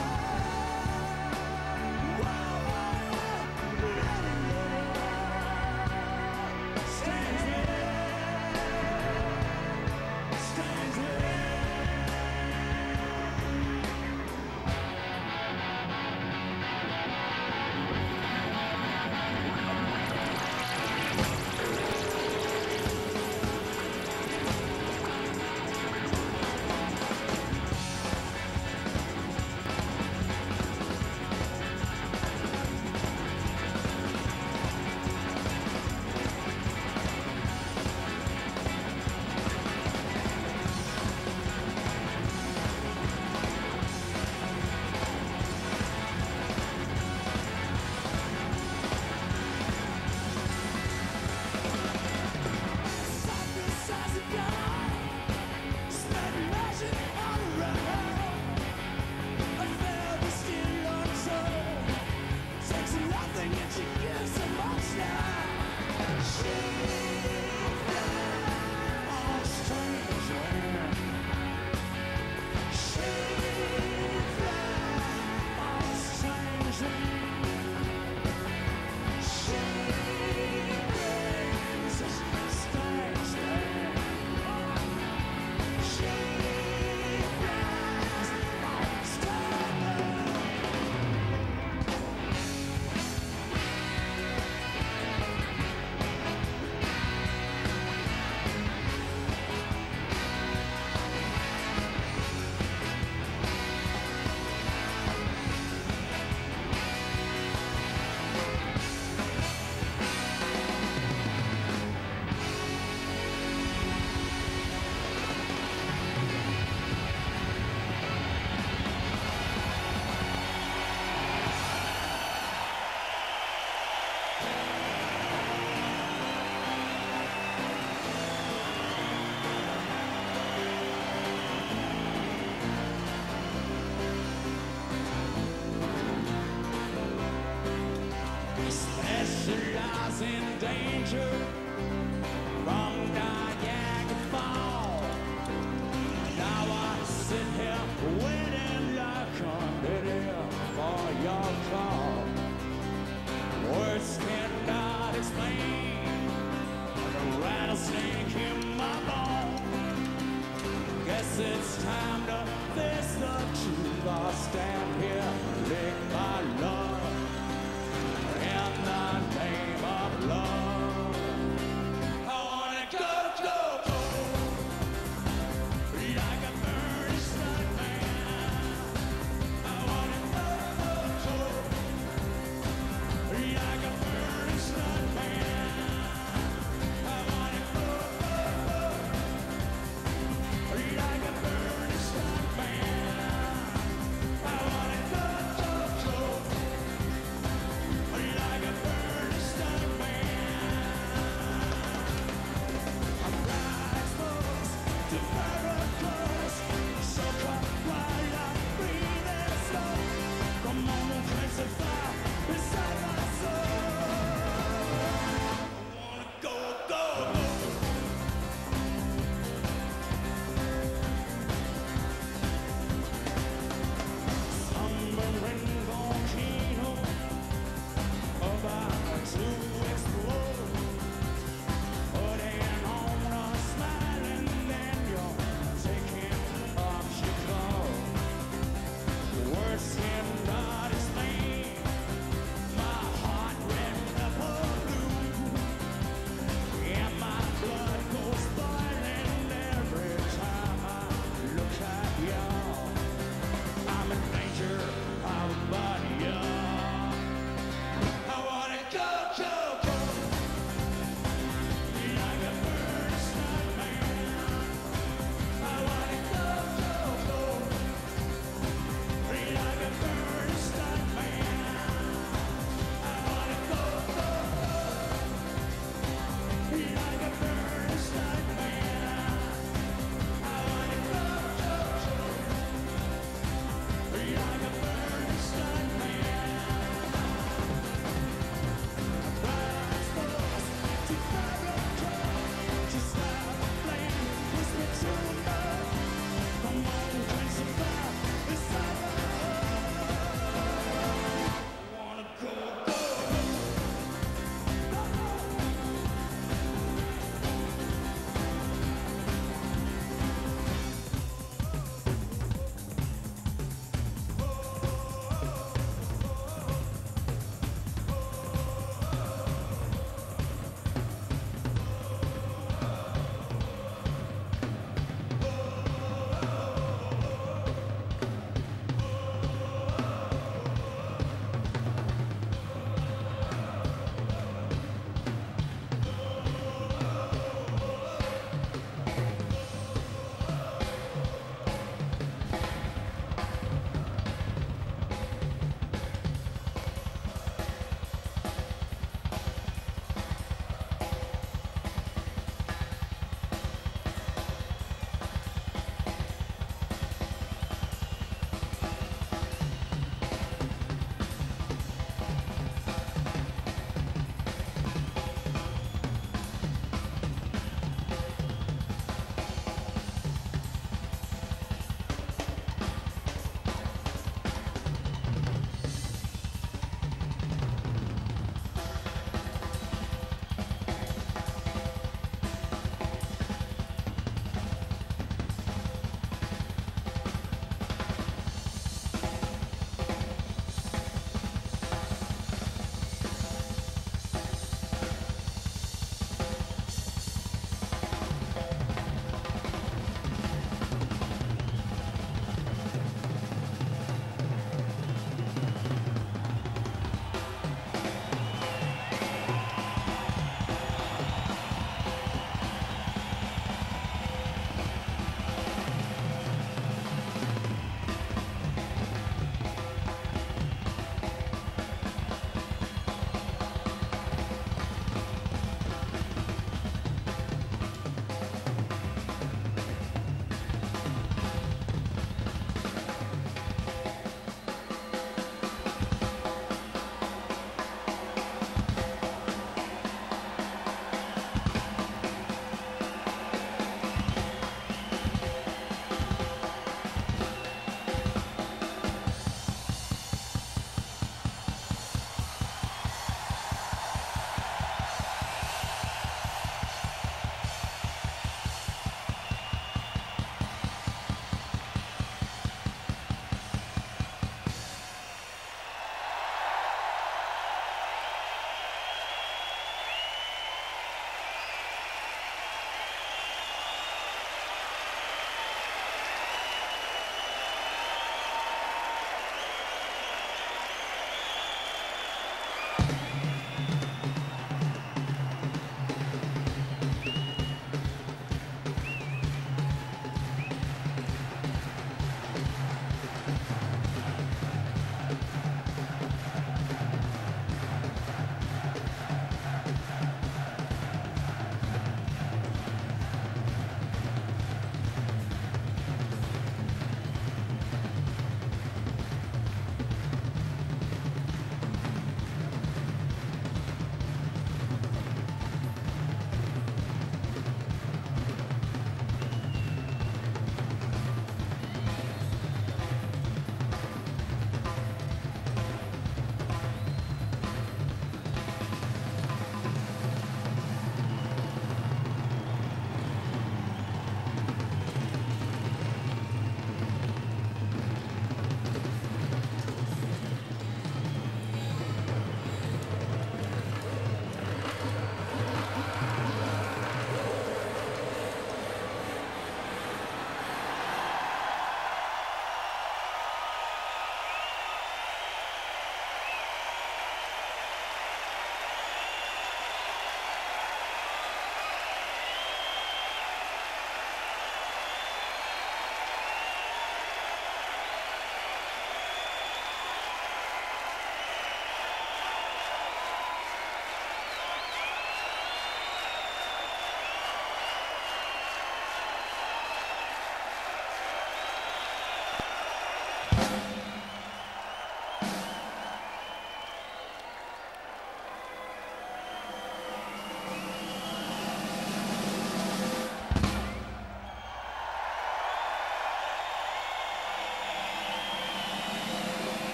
Specialize in danger from Niagara Falls. Now I sit here waiting like I'm ready for your call. Words cannot explain the rattlesnake in my bone. Guess it's time to face the truth. I'll stand here, lick my love. In the name of love, I wanna go.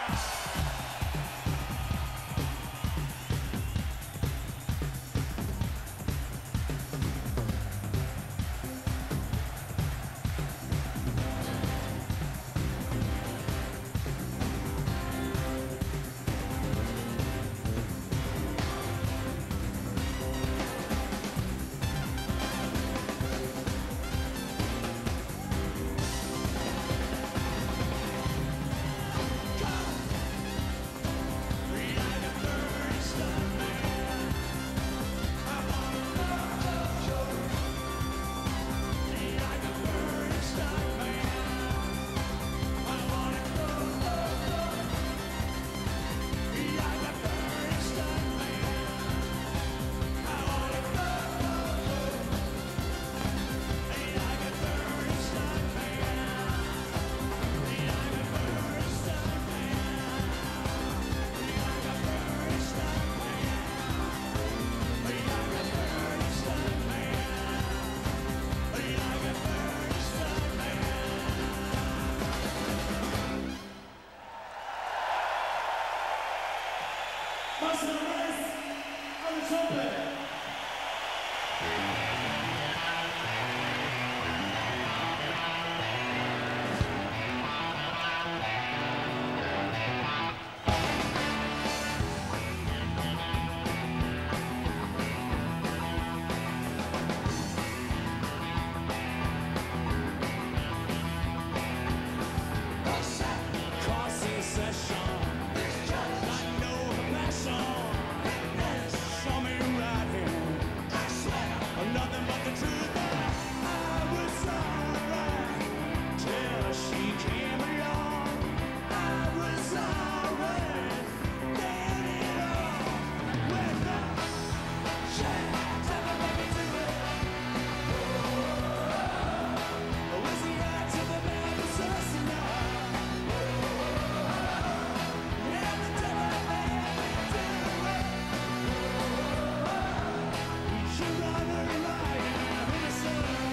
Marcel Rice on the trumpet. Crossing session. I know her passion. Show me right here. I swear, nothing but the truth. That I was alright till she came along. I was alright, then it all went wrong. She never let me do it. Was the eye to the man possessing her? And the devil made me do it. She run her right in the sun.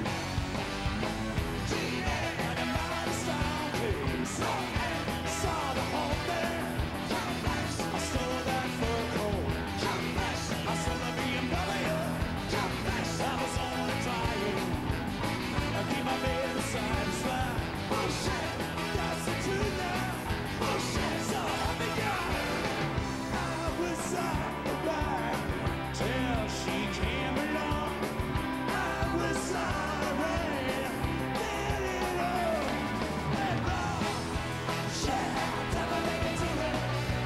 She had a mighty style case. Saw the whole thing. I stole that fur coat. I stole the BMW. I was on a trial. I keep my baby satisfied. Bullshit, that's the truth now. Bullshit, so help me God. I was alright till she came along. I was alright, then it all went wrong. Shit, never make it to it.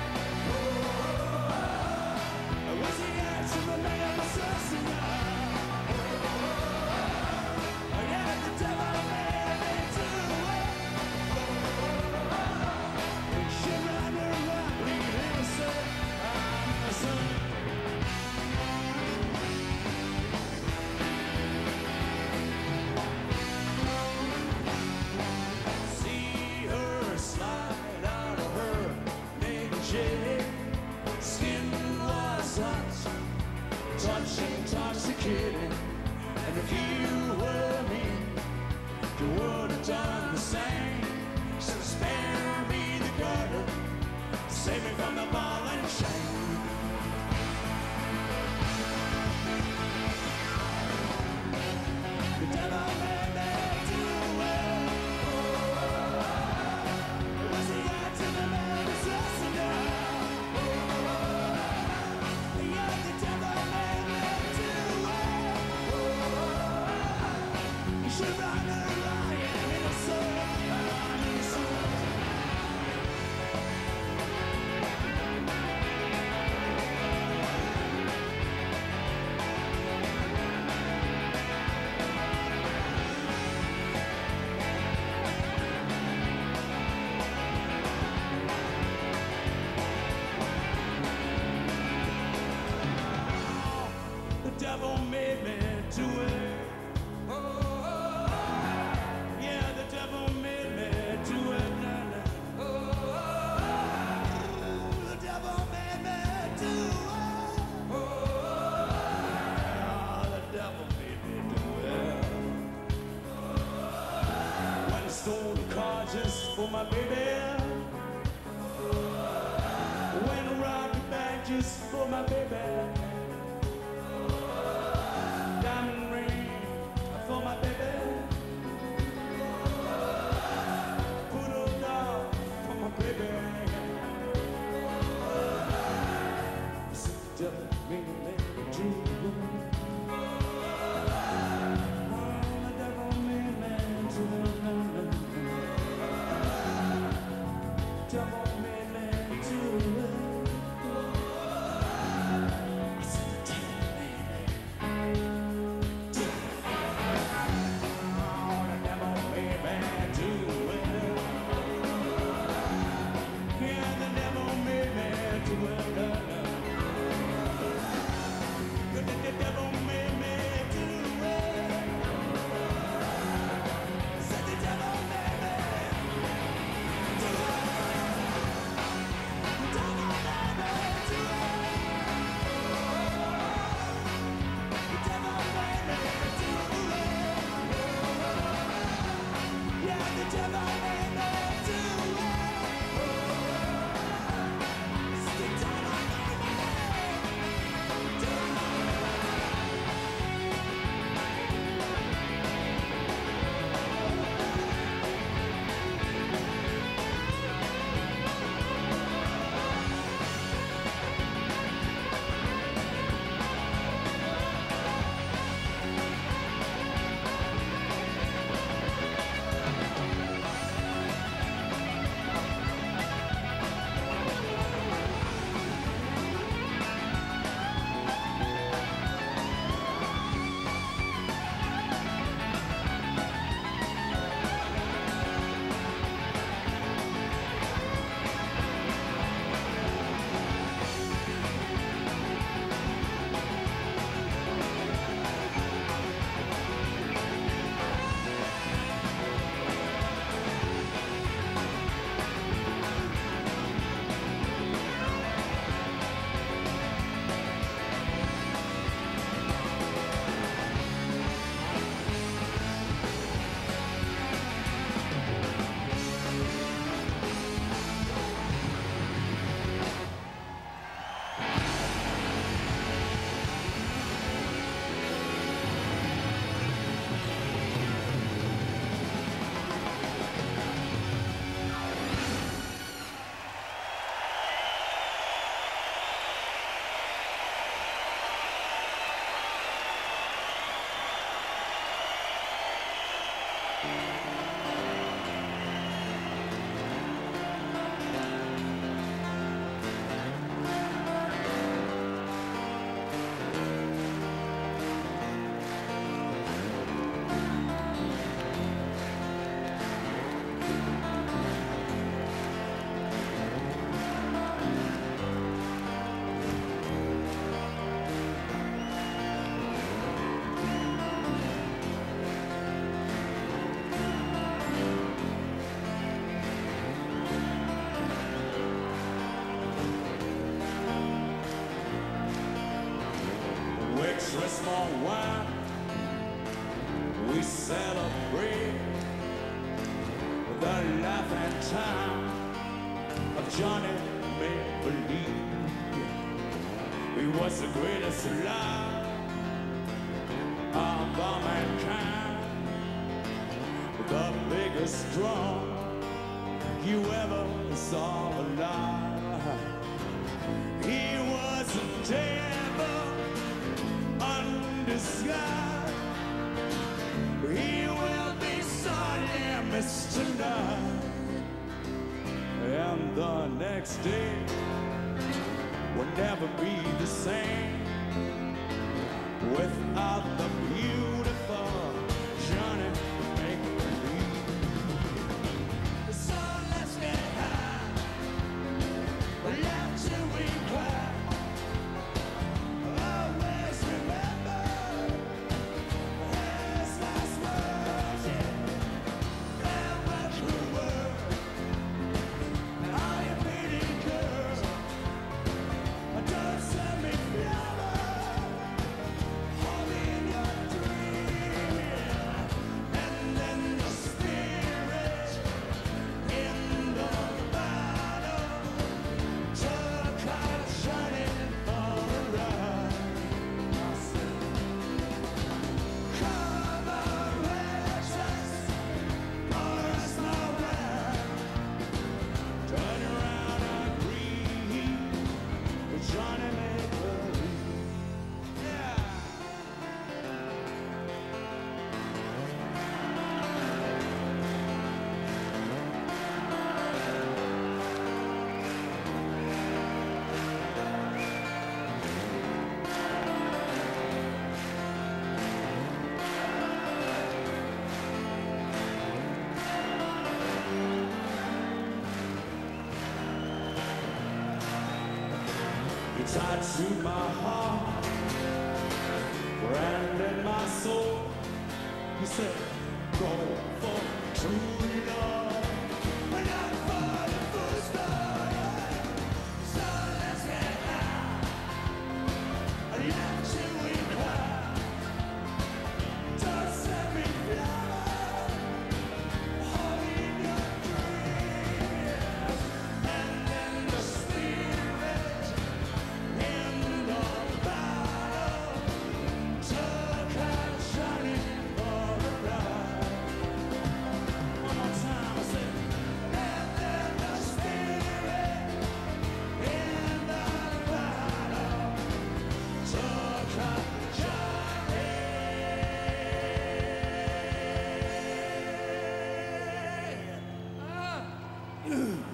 I was the answer to the man possessing her. Yeah, the devil made me do it. She ran around, leaving innocent. I'm innocent. See her slide out of her negligee. Skin was hot, touch intoxicating. And if you were me, you would have done the same. So spare me the gutter, save me from the ball and chain. The devil made me do it. It was the act of the man possessing her. Yeah, the devil made me do it. You should run a riot in the sun. The devil made me do it. Yeah, the devil made me do it. The devil made me do it. The devil made me do it. When I stole the car just for my baby, just for my baby. Diamond ring for my baby. Poodle dog for my baby. Devil made me dream. The devil made me dream. Devil made me dream. I said the devil made me dream. Oh, the devil made me dream. Yeah, the devil made me dream. The devil made me do it. Said the devil made me do it. The devil made me do it. The devil made me do it. Yeah, the devil made me do it. The devil made me do it. Extra small wine, we celebrate the life and time of Johnny Make-Believe. He was the greatest alive of all mankind, the biggest drum you ever saw alive. He was a devil undisguised. He will be sorely missed tonight, and the next day will never be the same without the beautiful Johnny Make-Believe. So let's get high, laugh till we cry. Always remember his last words, yeah. Farewell, cruel world. Are you pretty girl? Don't send me flowers. Hold me in your dreams. tied to my heart, branded my soul. He said, go for true love. We're not for the first time, so let's get out. Laugh till we cry. Don't set me fly. Hold in your dreams, and then the spirit in the battle took us shining for a ride. One more time, I said, and then the spirit in the battle took us shining.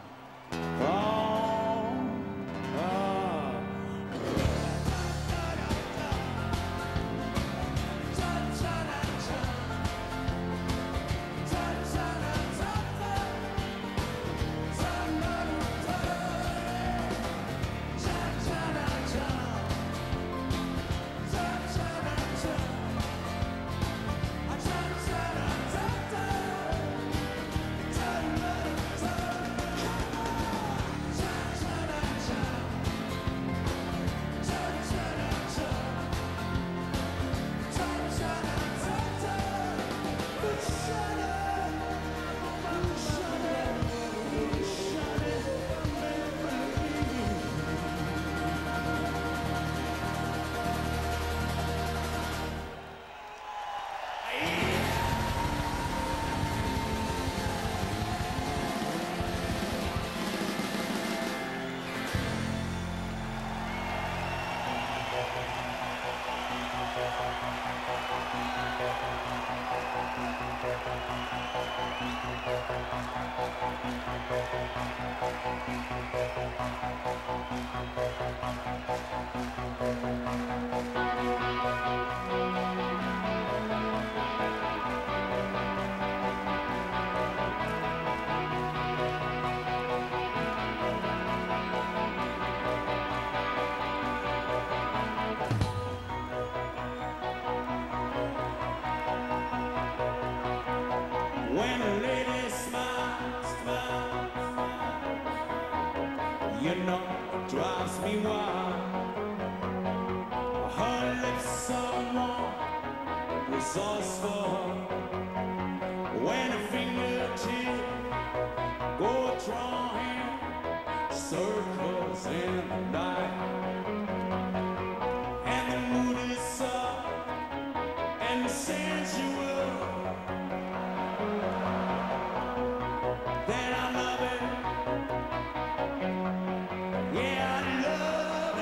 When a lady smiles, you know it drives me wild. Her lips are warm, resourceful. When a fingertip go drawing circles in the night, and the mood is soft and sensual. Then I love it. Yeah, I love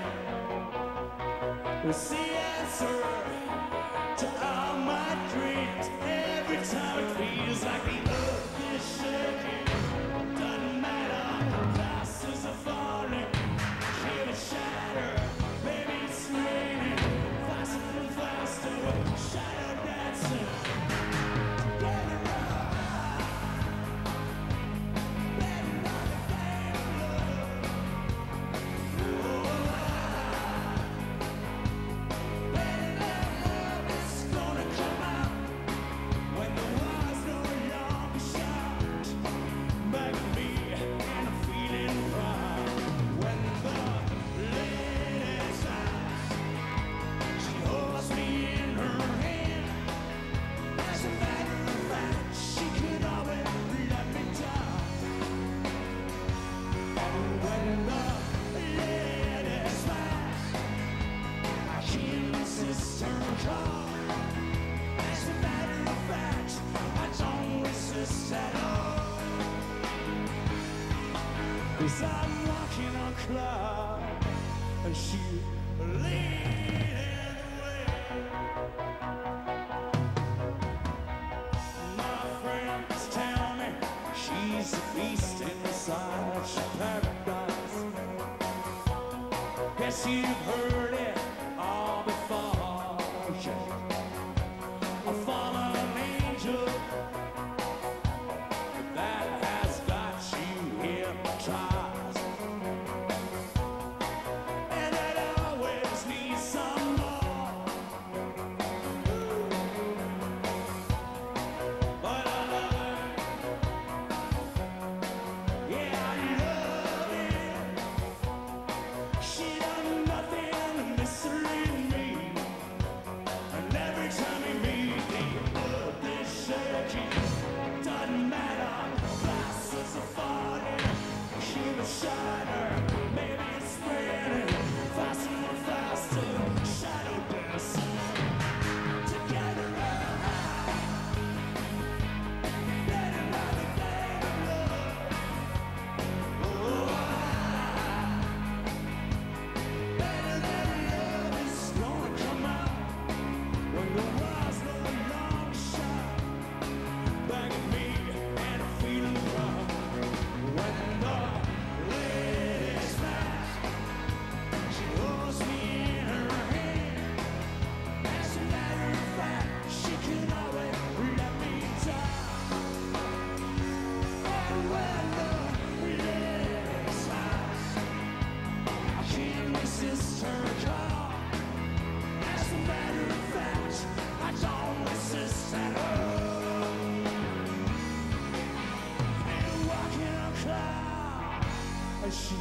it. It's the answer to all my dreams. Every time it feels like the earth is shaking. Doesn't matter, the glasses are falling. Hear it shatter, baby, it's raining. Faster and faster with shadow dancing. Together, cause I'm walking on cloud and she leading the way. My friends tell me she's a beast inside paradise. Guess you've heard it all before. A fallen angel that has got you hypnotized. beside her. Maybe it's spreading faster and faster. Shadow dance together. Better than the day of love. Better than love is gonna come out when the wires no longer shine. Back at me and I feel wrong. When the lady smiles, she holds me in her hand. As a matter of fact, she can always let me down. And when the lady smiles, I can't resist her call. As a matter of fact, I don't resist at all. And walking a cloud, as she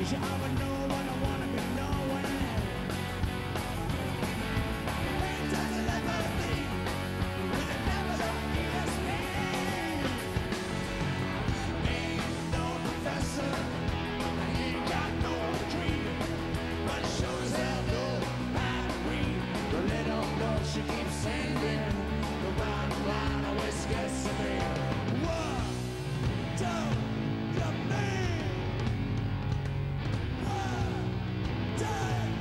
'Cause I would know what I wanna be knowing. It doesn't ever be with a never ESP. Ain't no professor, I ain't got no degree, but it sure as hell know how to read. The little note she keeps sending, the bottom line always gets to me. What do you mean? What do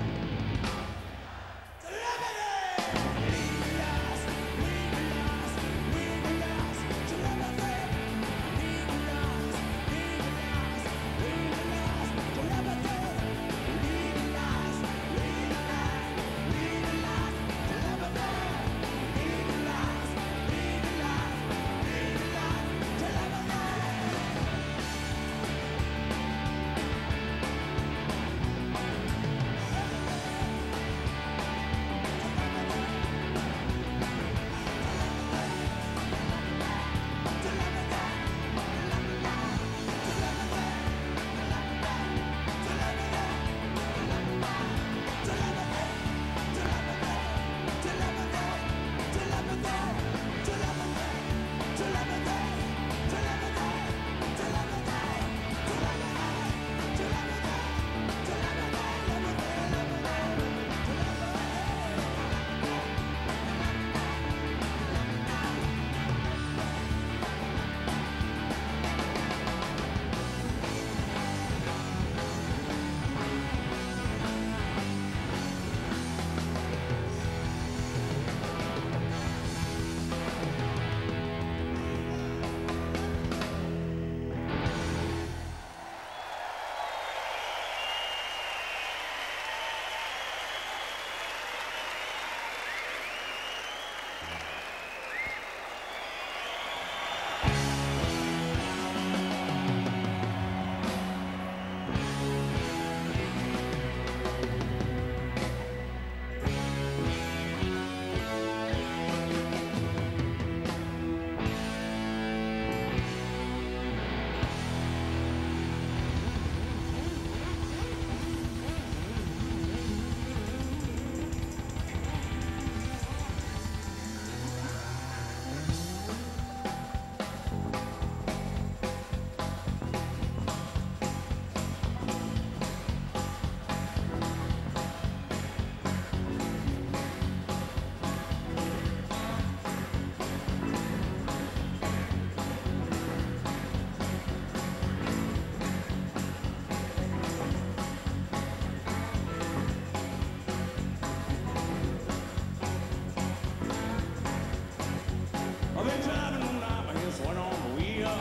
I've been driving all night, my hands one on the wheel.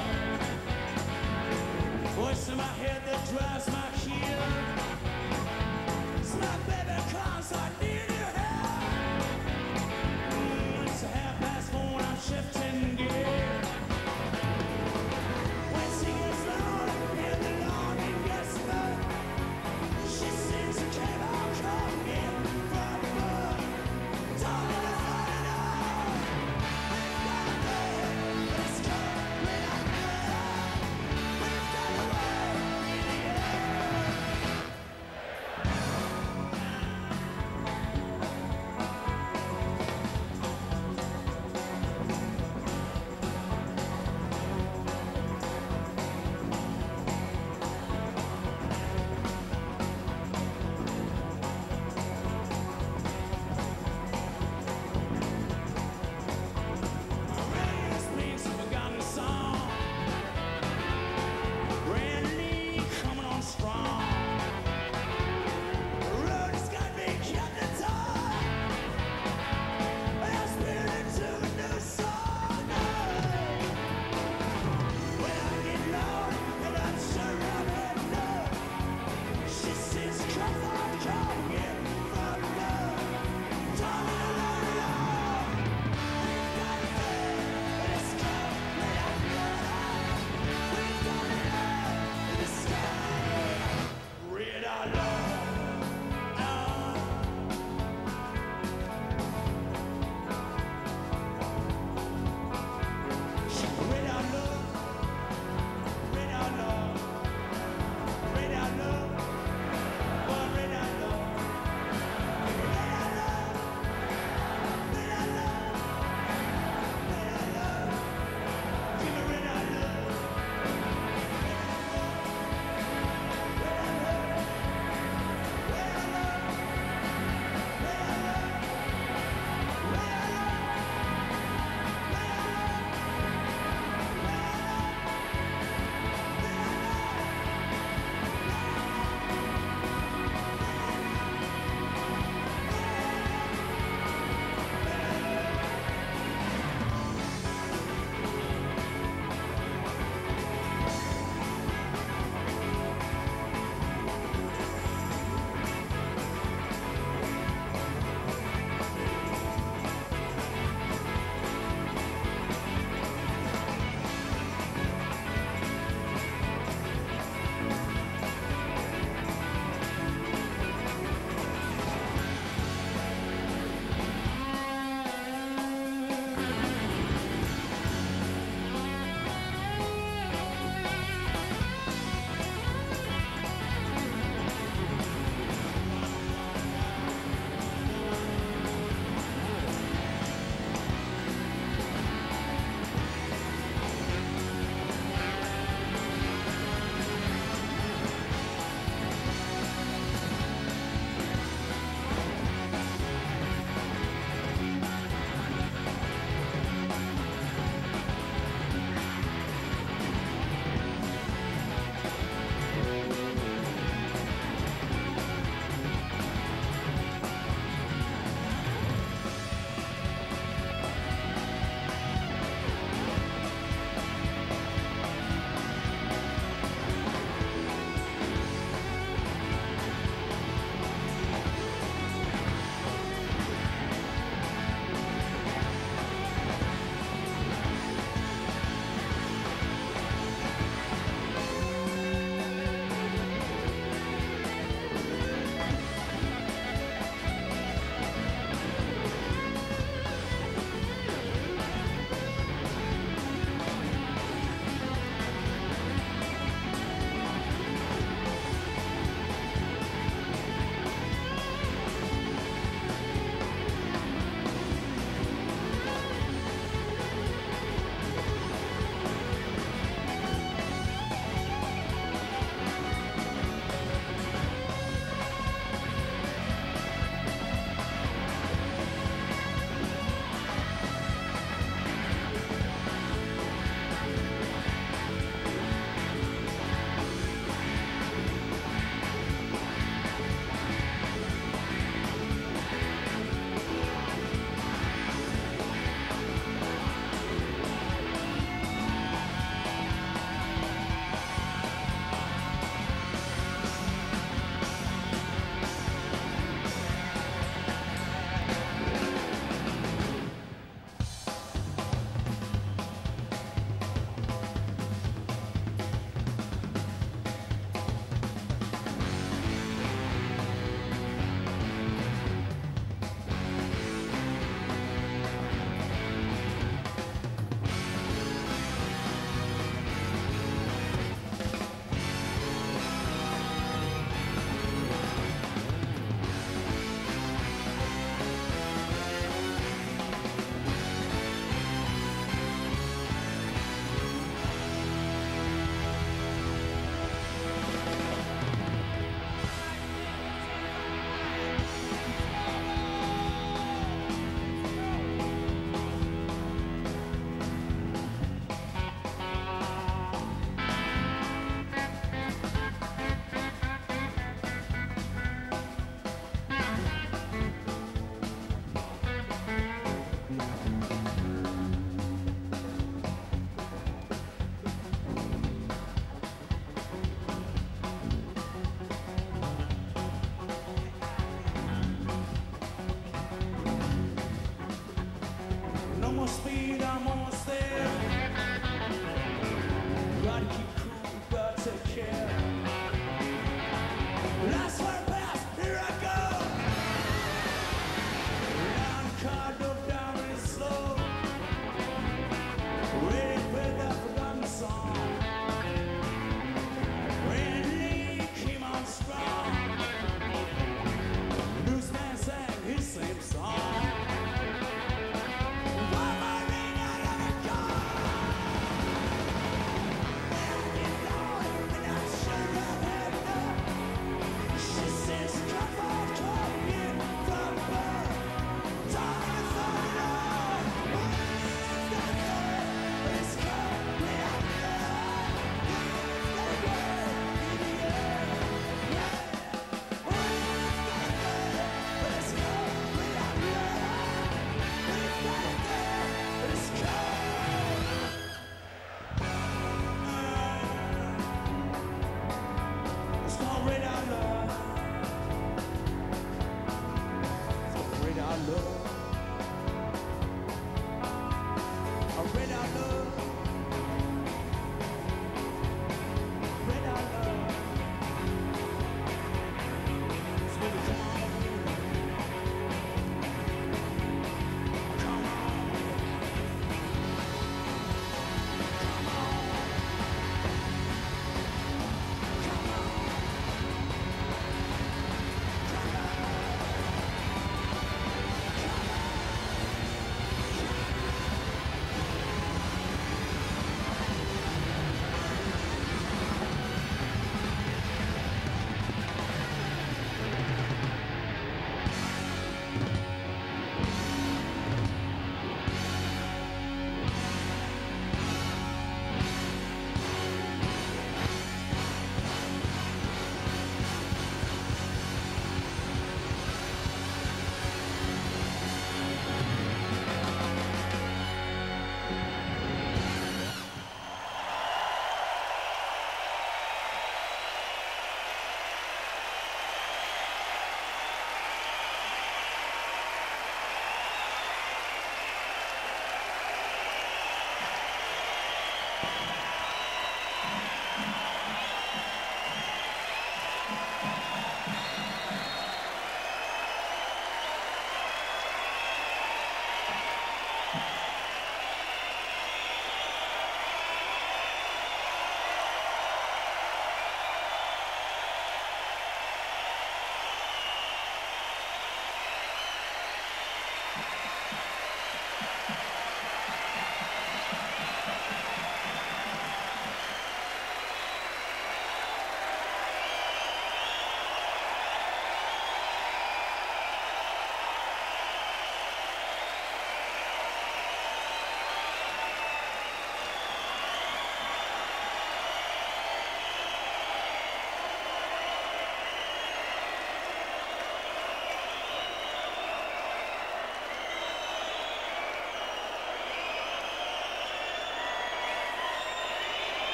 Voice in my head that drives my heel. It's my baby cause I need your help. It's 4:30 and I'm shifting gear. When she gets loud, I can hear the longing gets low. She sings a cable come in from above. Darling, I know. Let's go, we're not good. We've got a way in the air.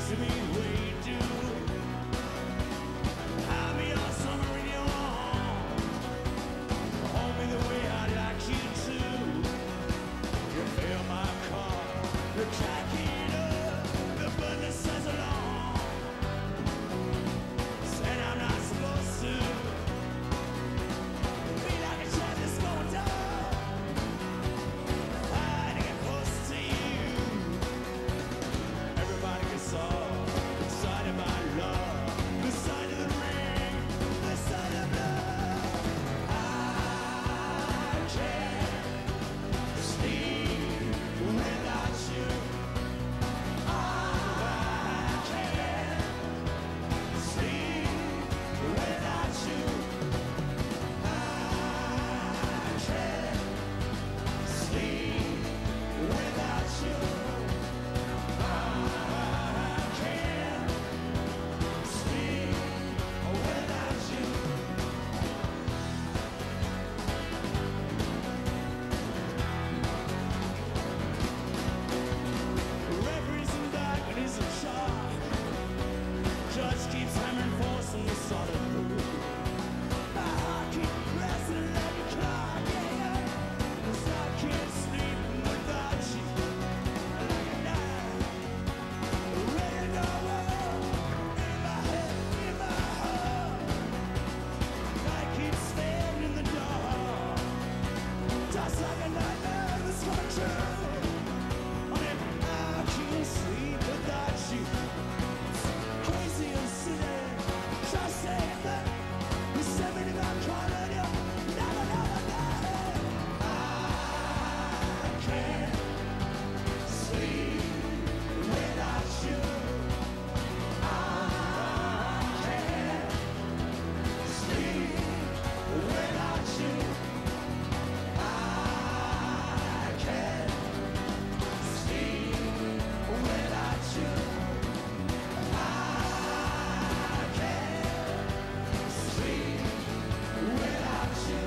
to me we do. I'll be your summer in your arms. Hold me the way I'd like you to. You fill my cup, you jack it up, the button says along. Said I'm not supposed to be like a child that's going down. I to get close to you. Everybody gets all excited by love, the sight of the ring, the sight of love. I can't sleep without you. I can't sleep without you. I can't sleep without you. I can't sleep without you. Referee's in back and he's in charge. Judge keeps hammering force on the solid groove. My heart keeps racing like a clock, yeah. 'Cause I can't sleep without you. Like a knife, ready to go in my head, in my heart. I keep staring in the dark, just like a nightmare that's come true. I can't sleep without you. Crazy and silly, just saying that. You said me to go call on you. Never, never, never. I can't sleep without you. I can't sleep without you. I can't sleep without you. I can't sleep without you.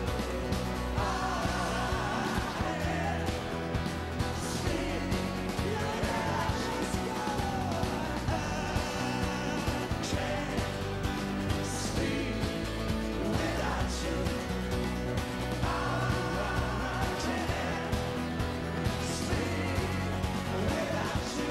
I can't sleep without you. I can't sleep without you.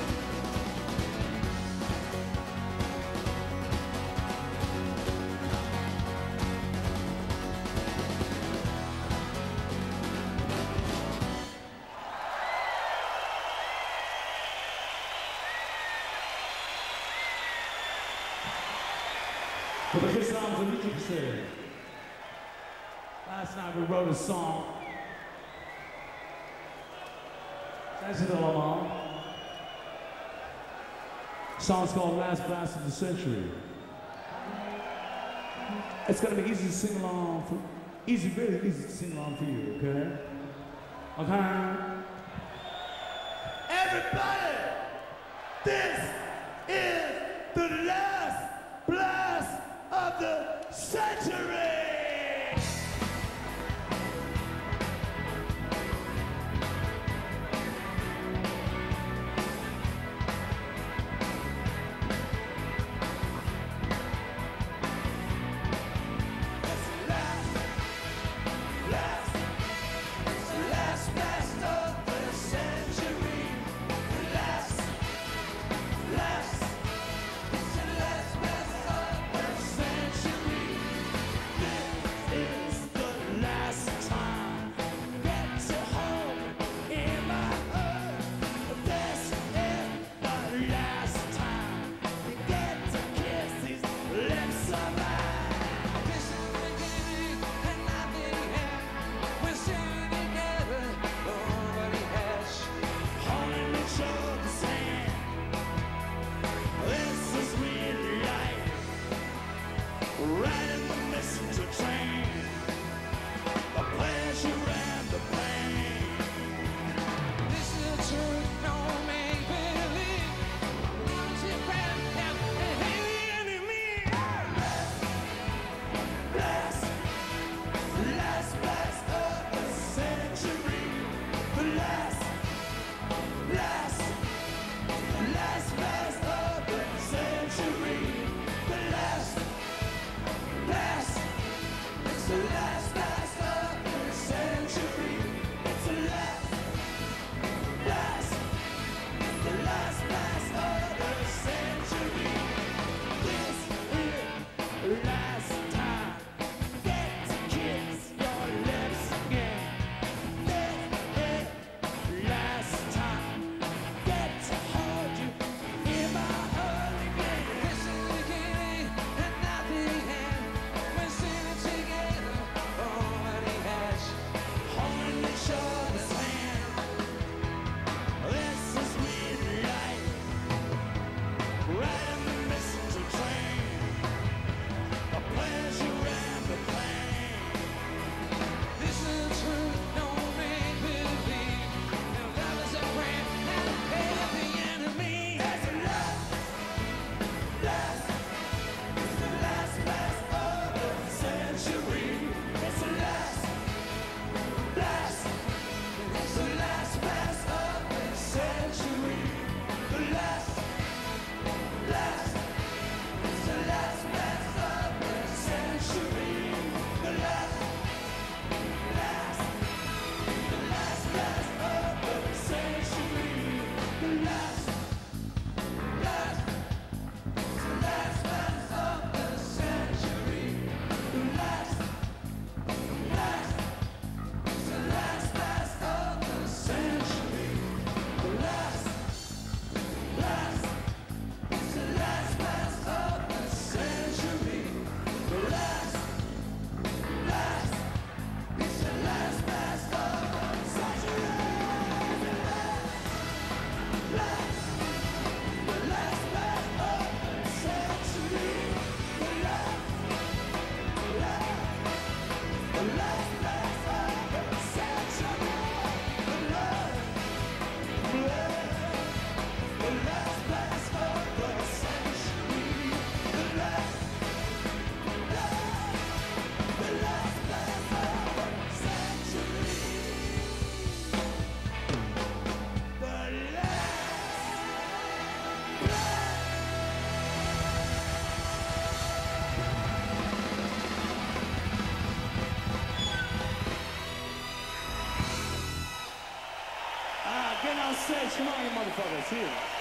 But his songs are really said. Last night we wrote a song. That's it all along. Song's called Last Blast of the Century. It's gonna be easy to sing along for, really easy to sing along for you, okay? Okay? Everybody, this is the last blast of the century. It's the last blast of the century. The last blast. It's the last blast of the century. stage. Come on, you motherfuckers. Here.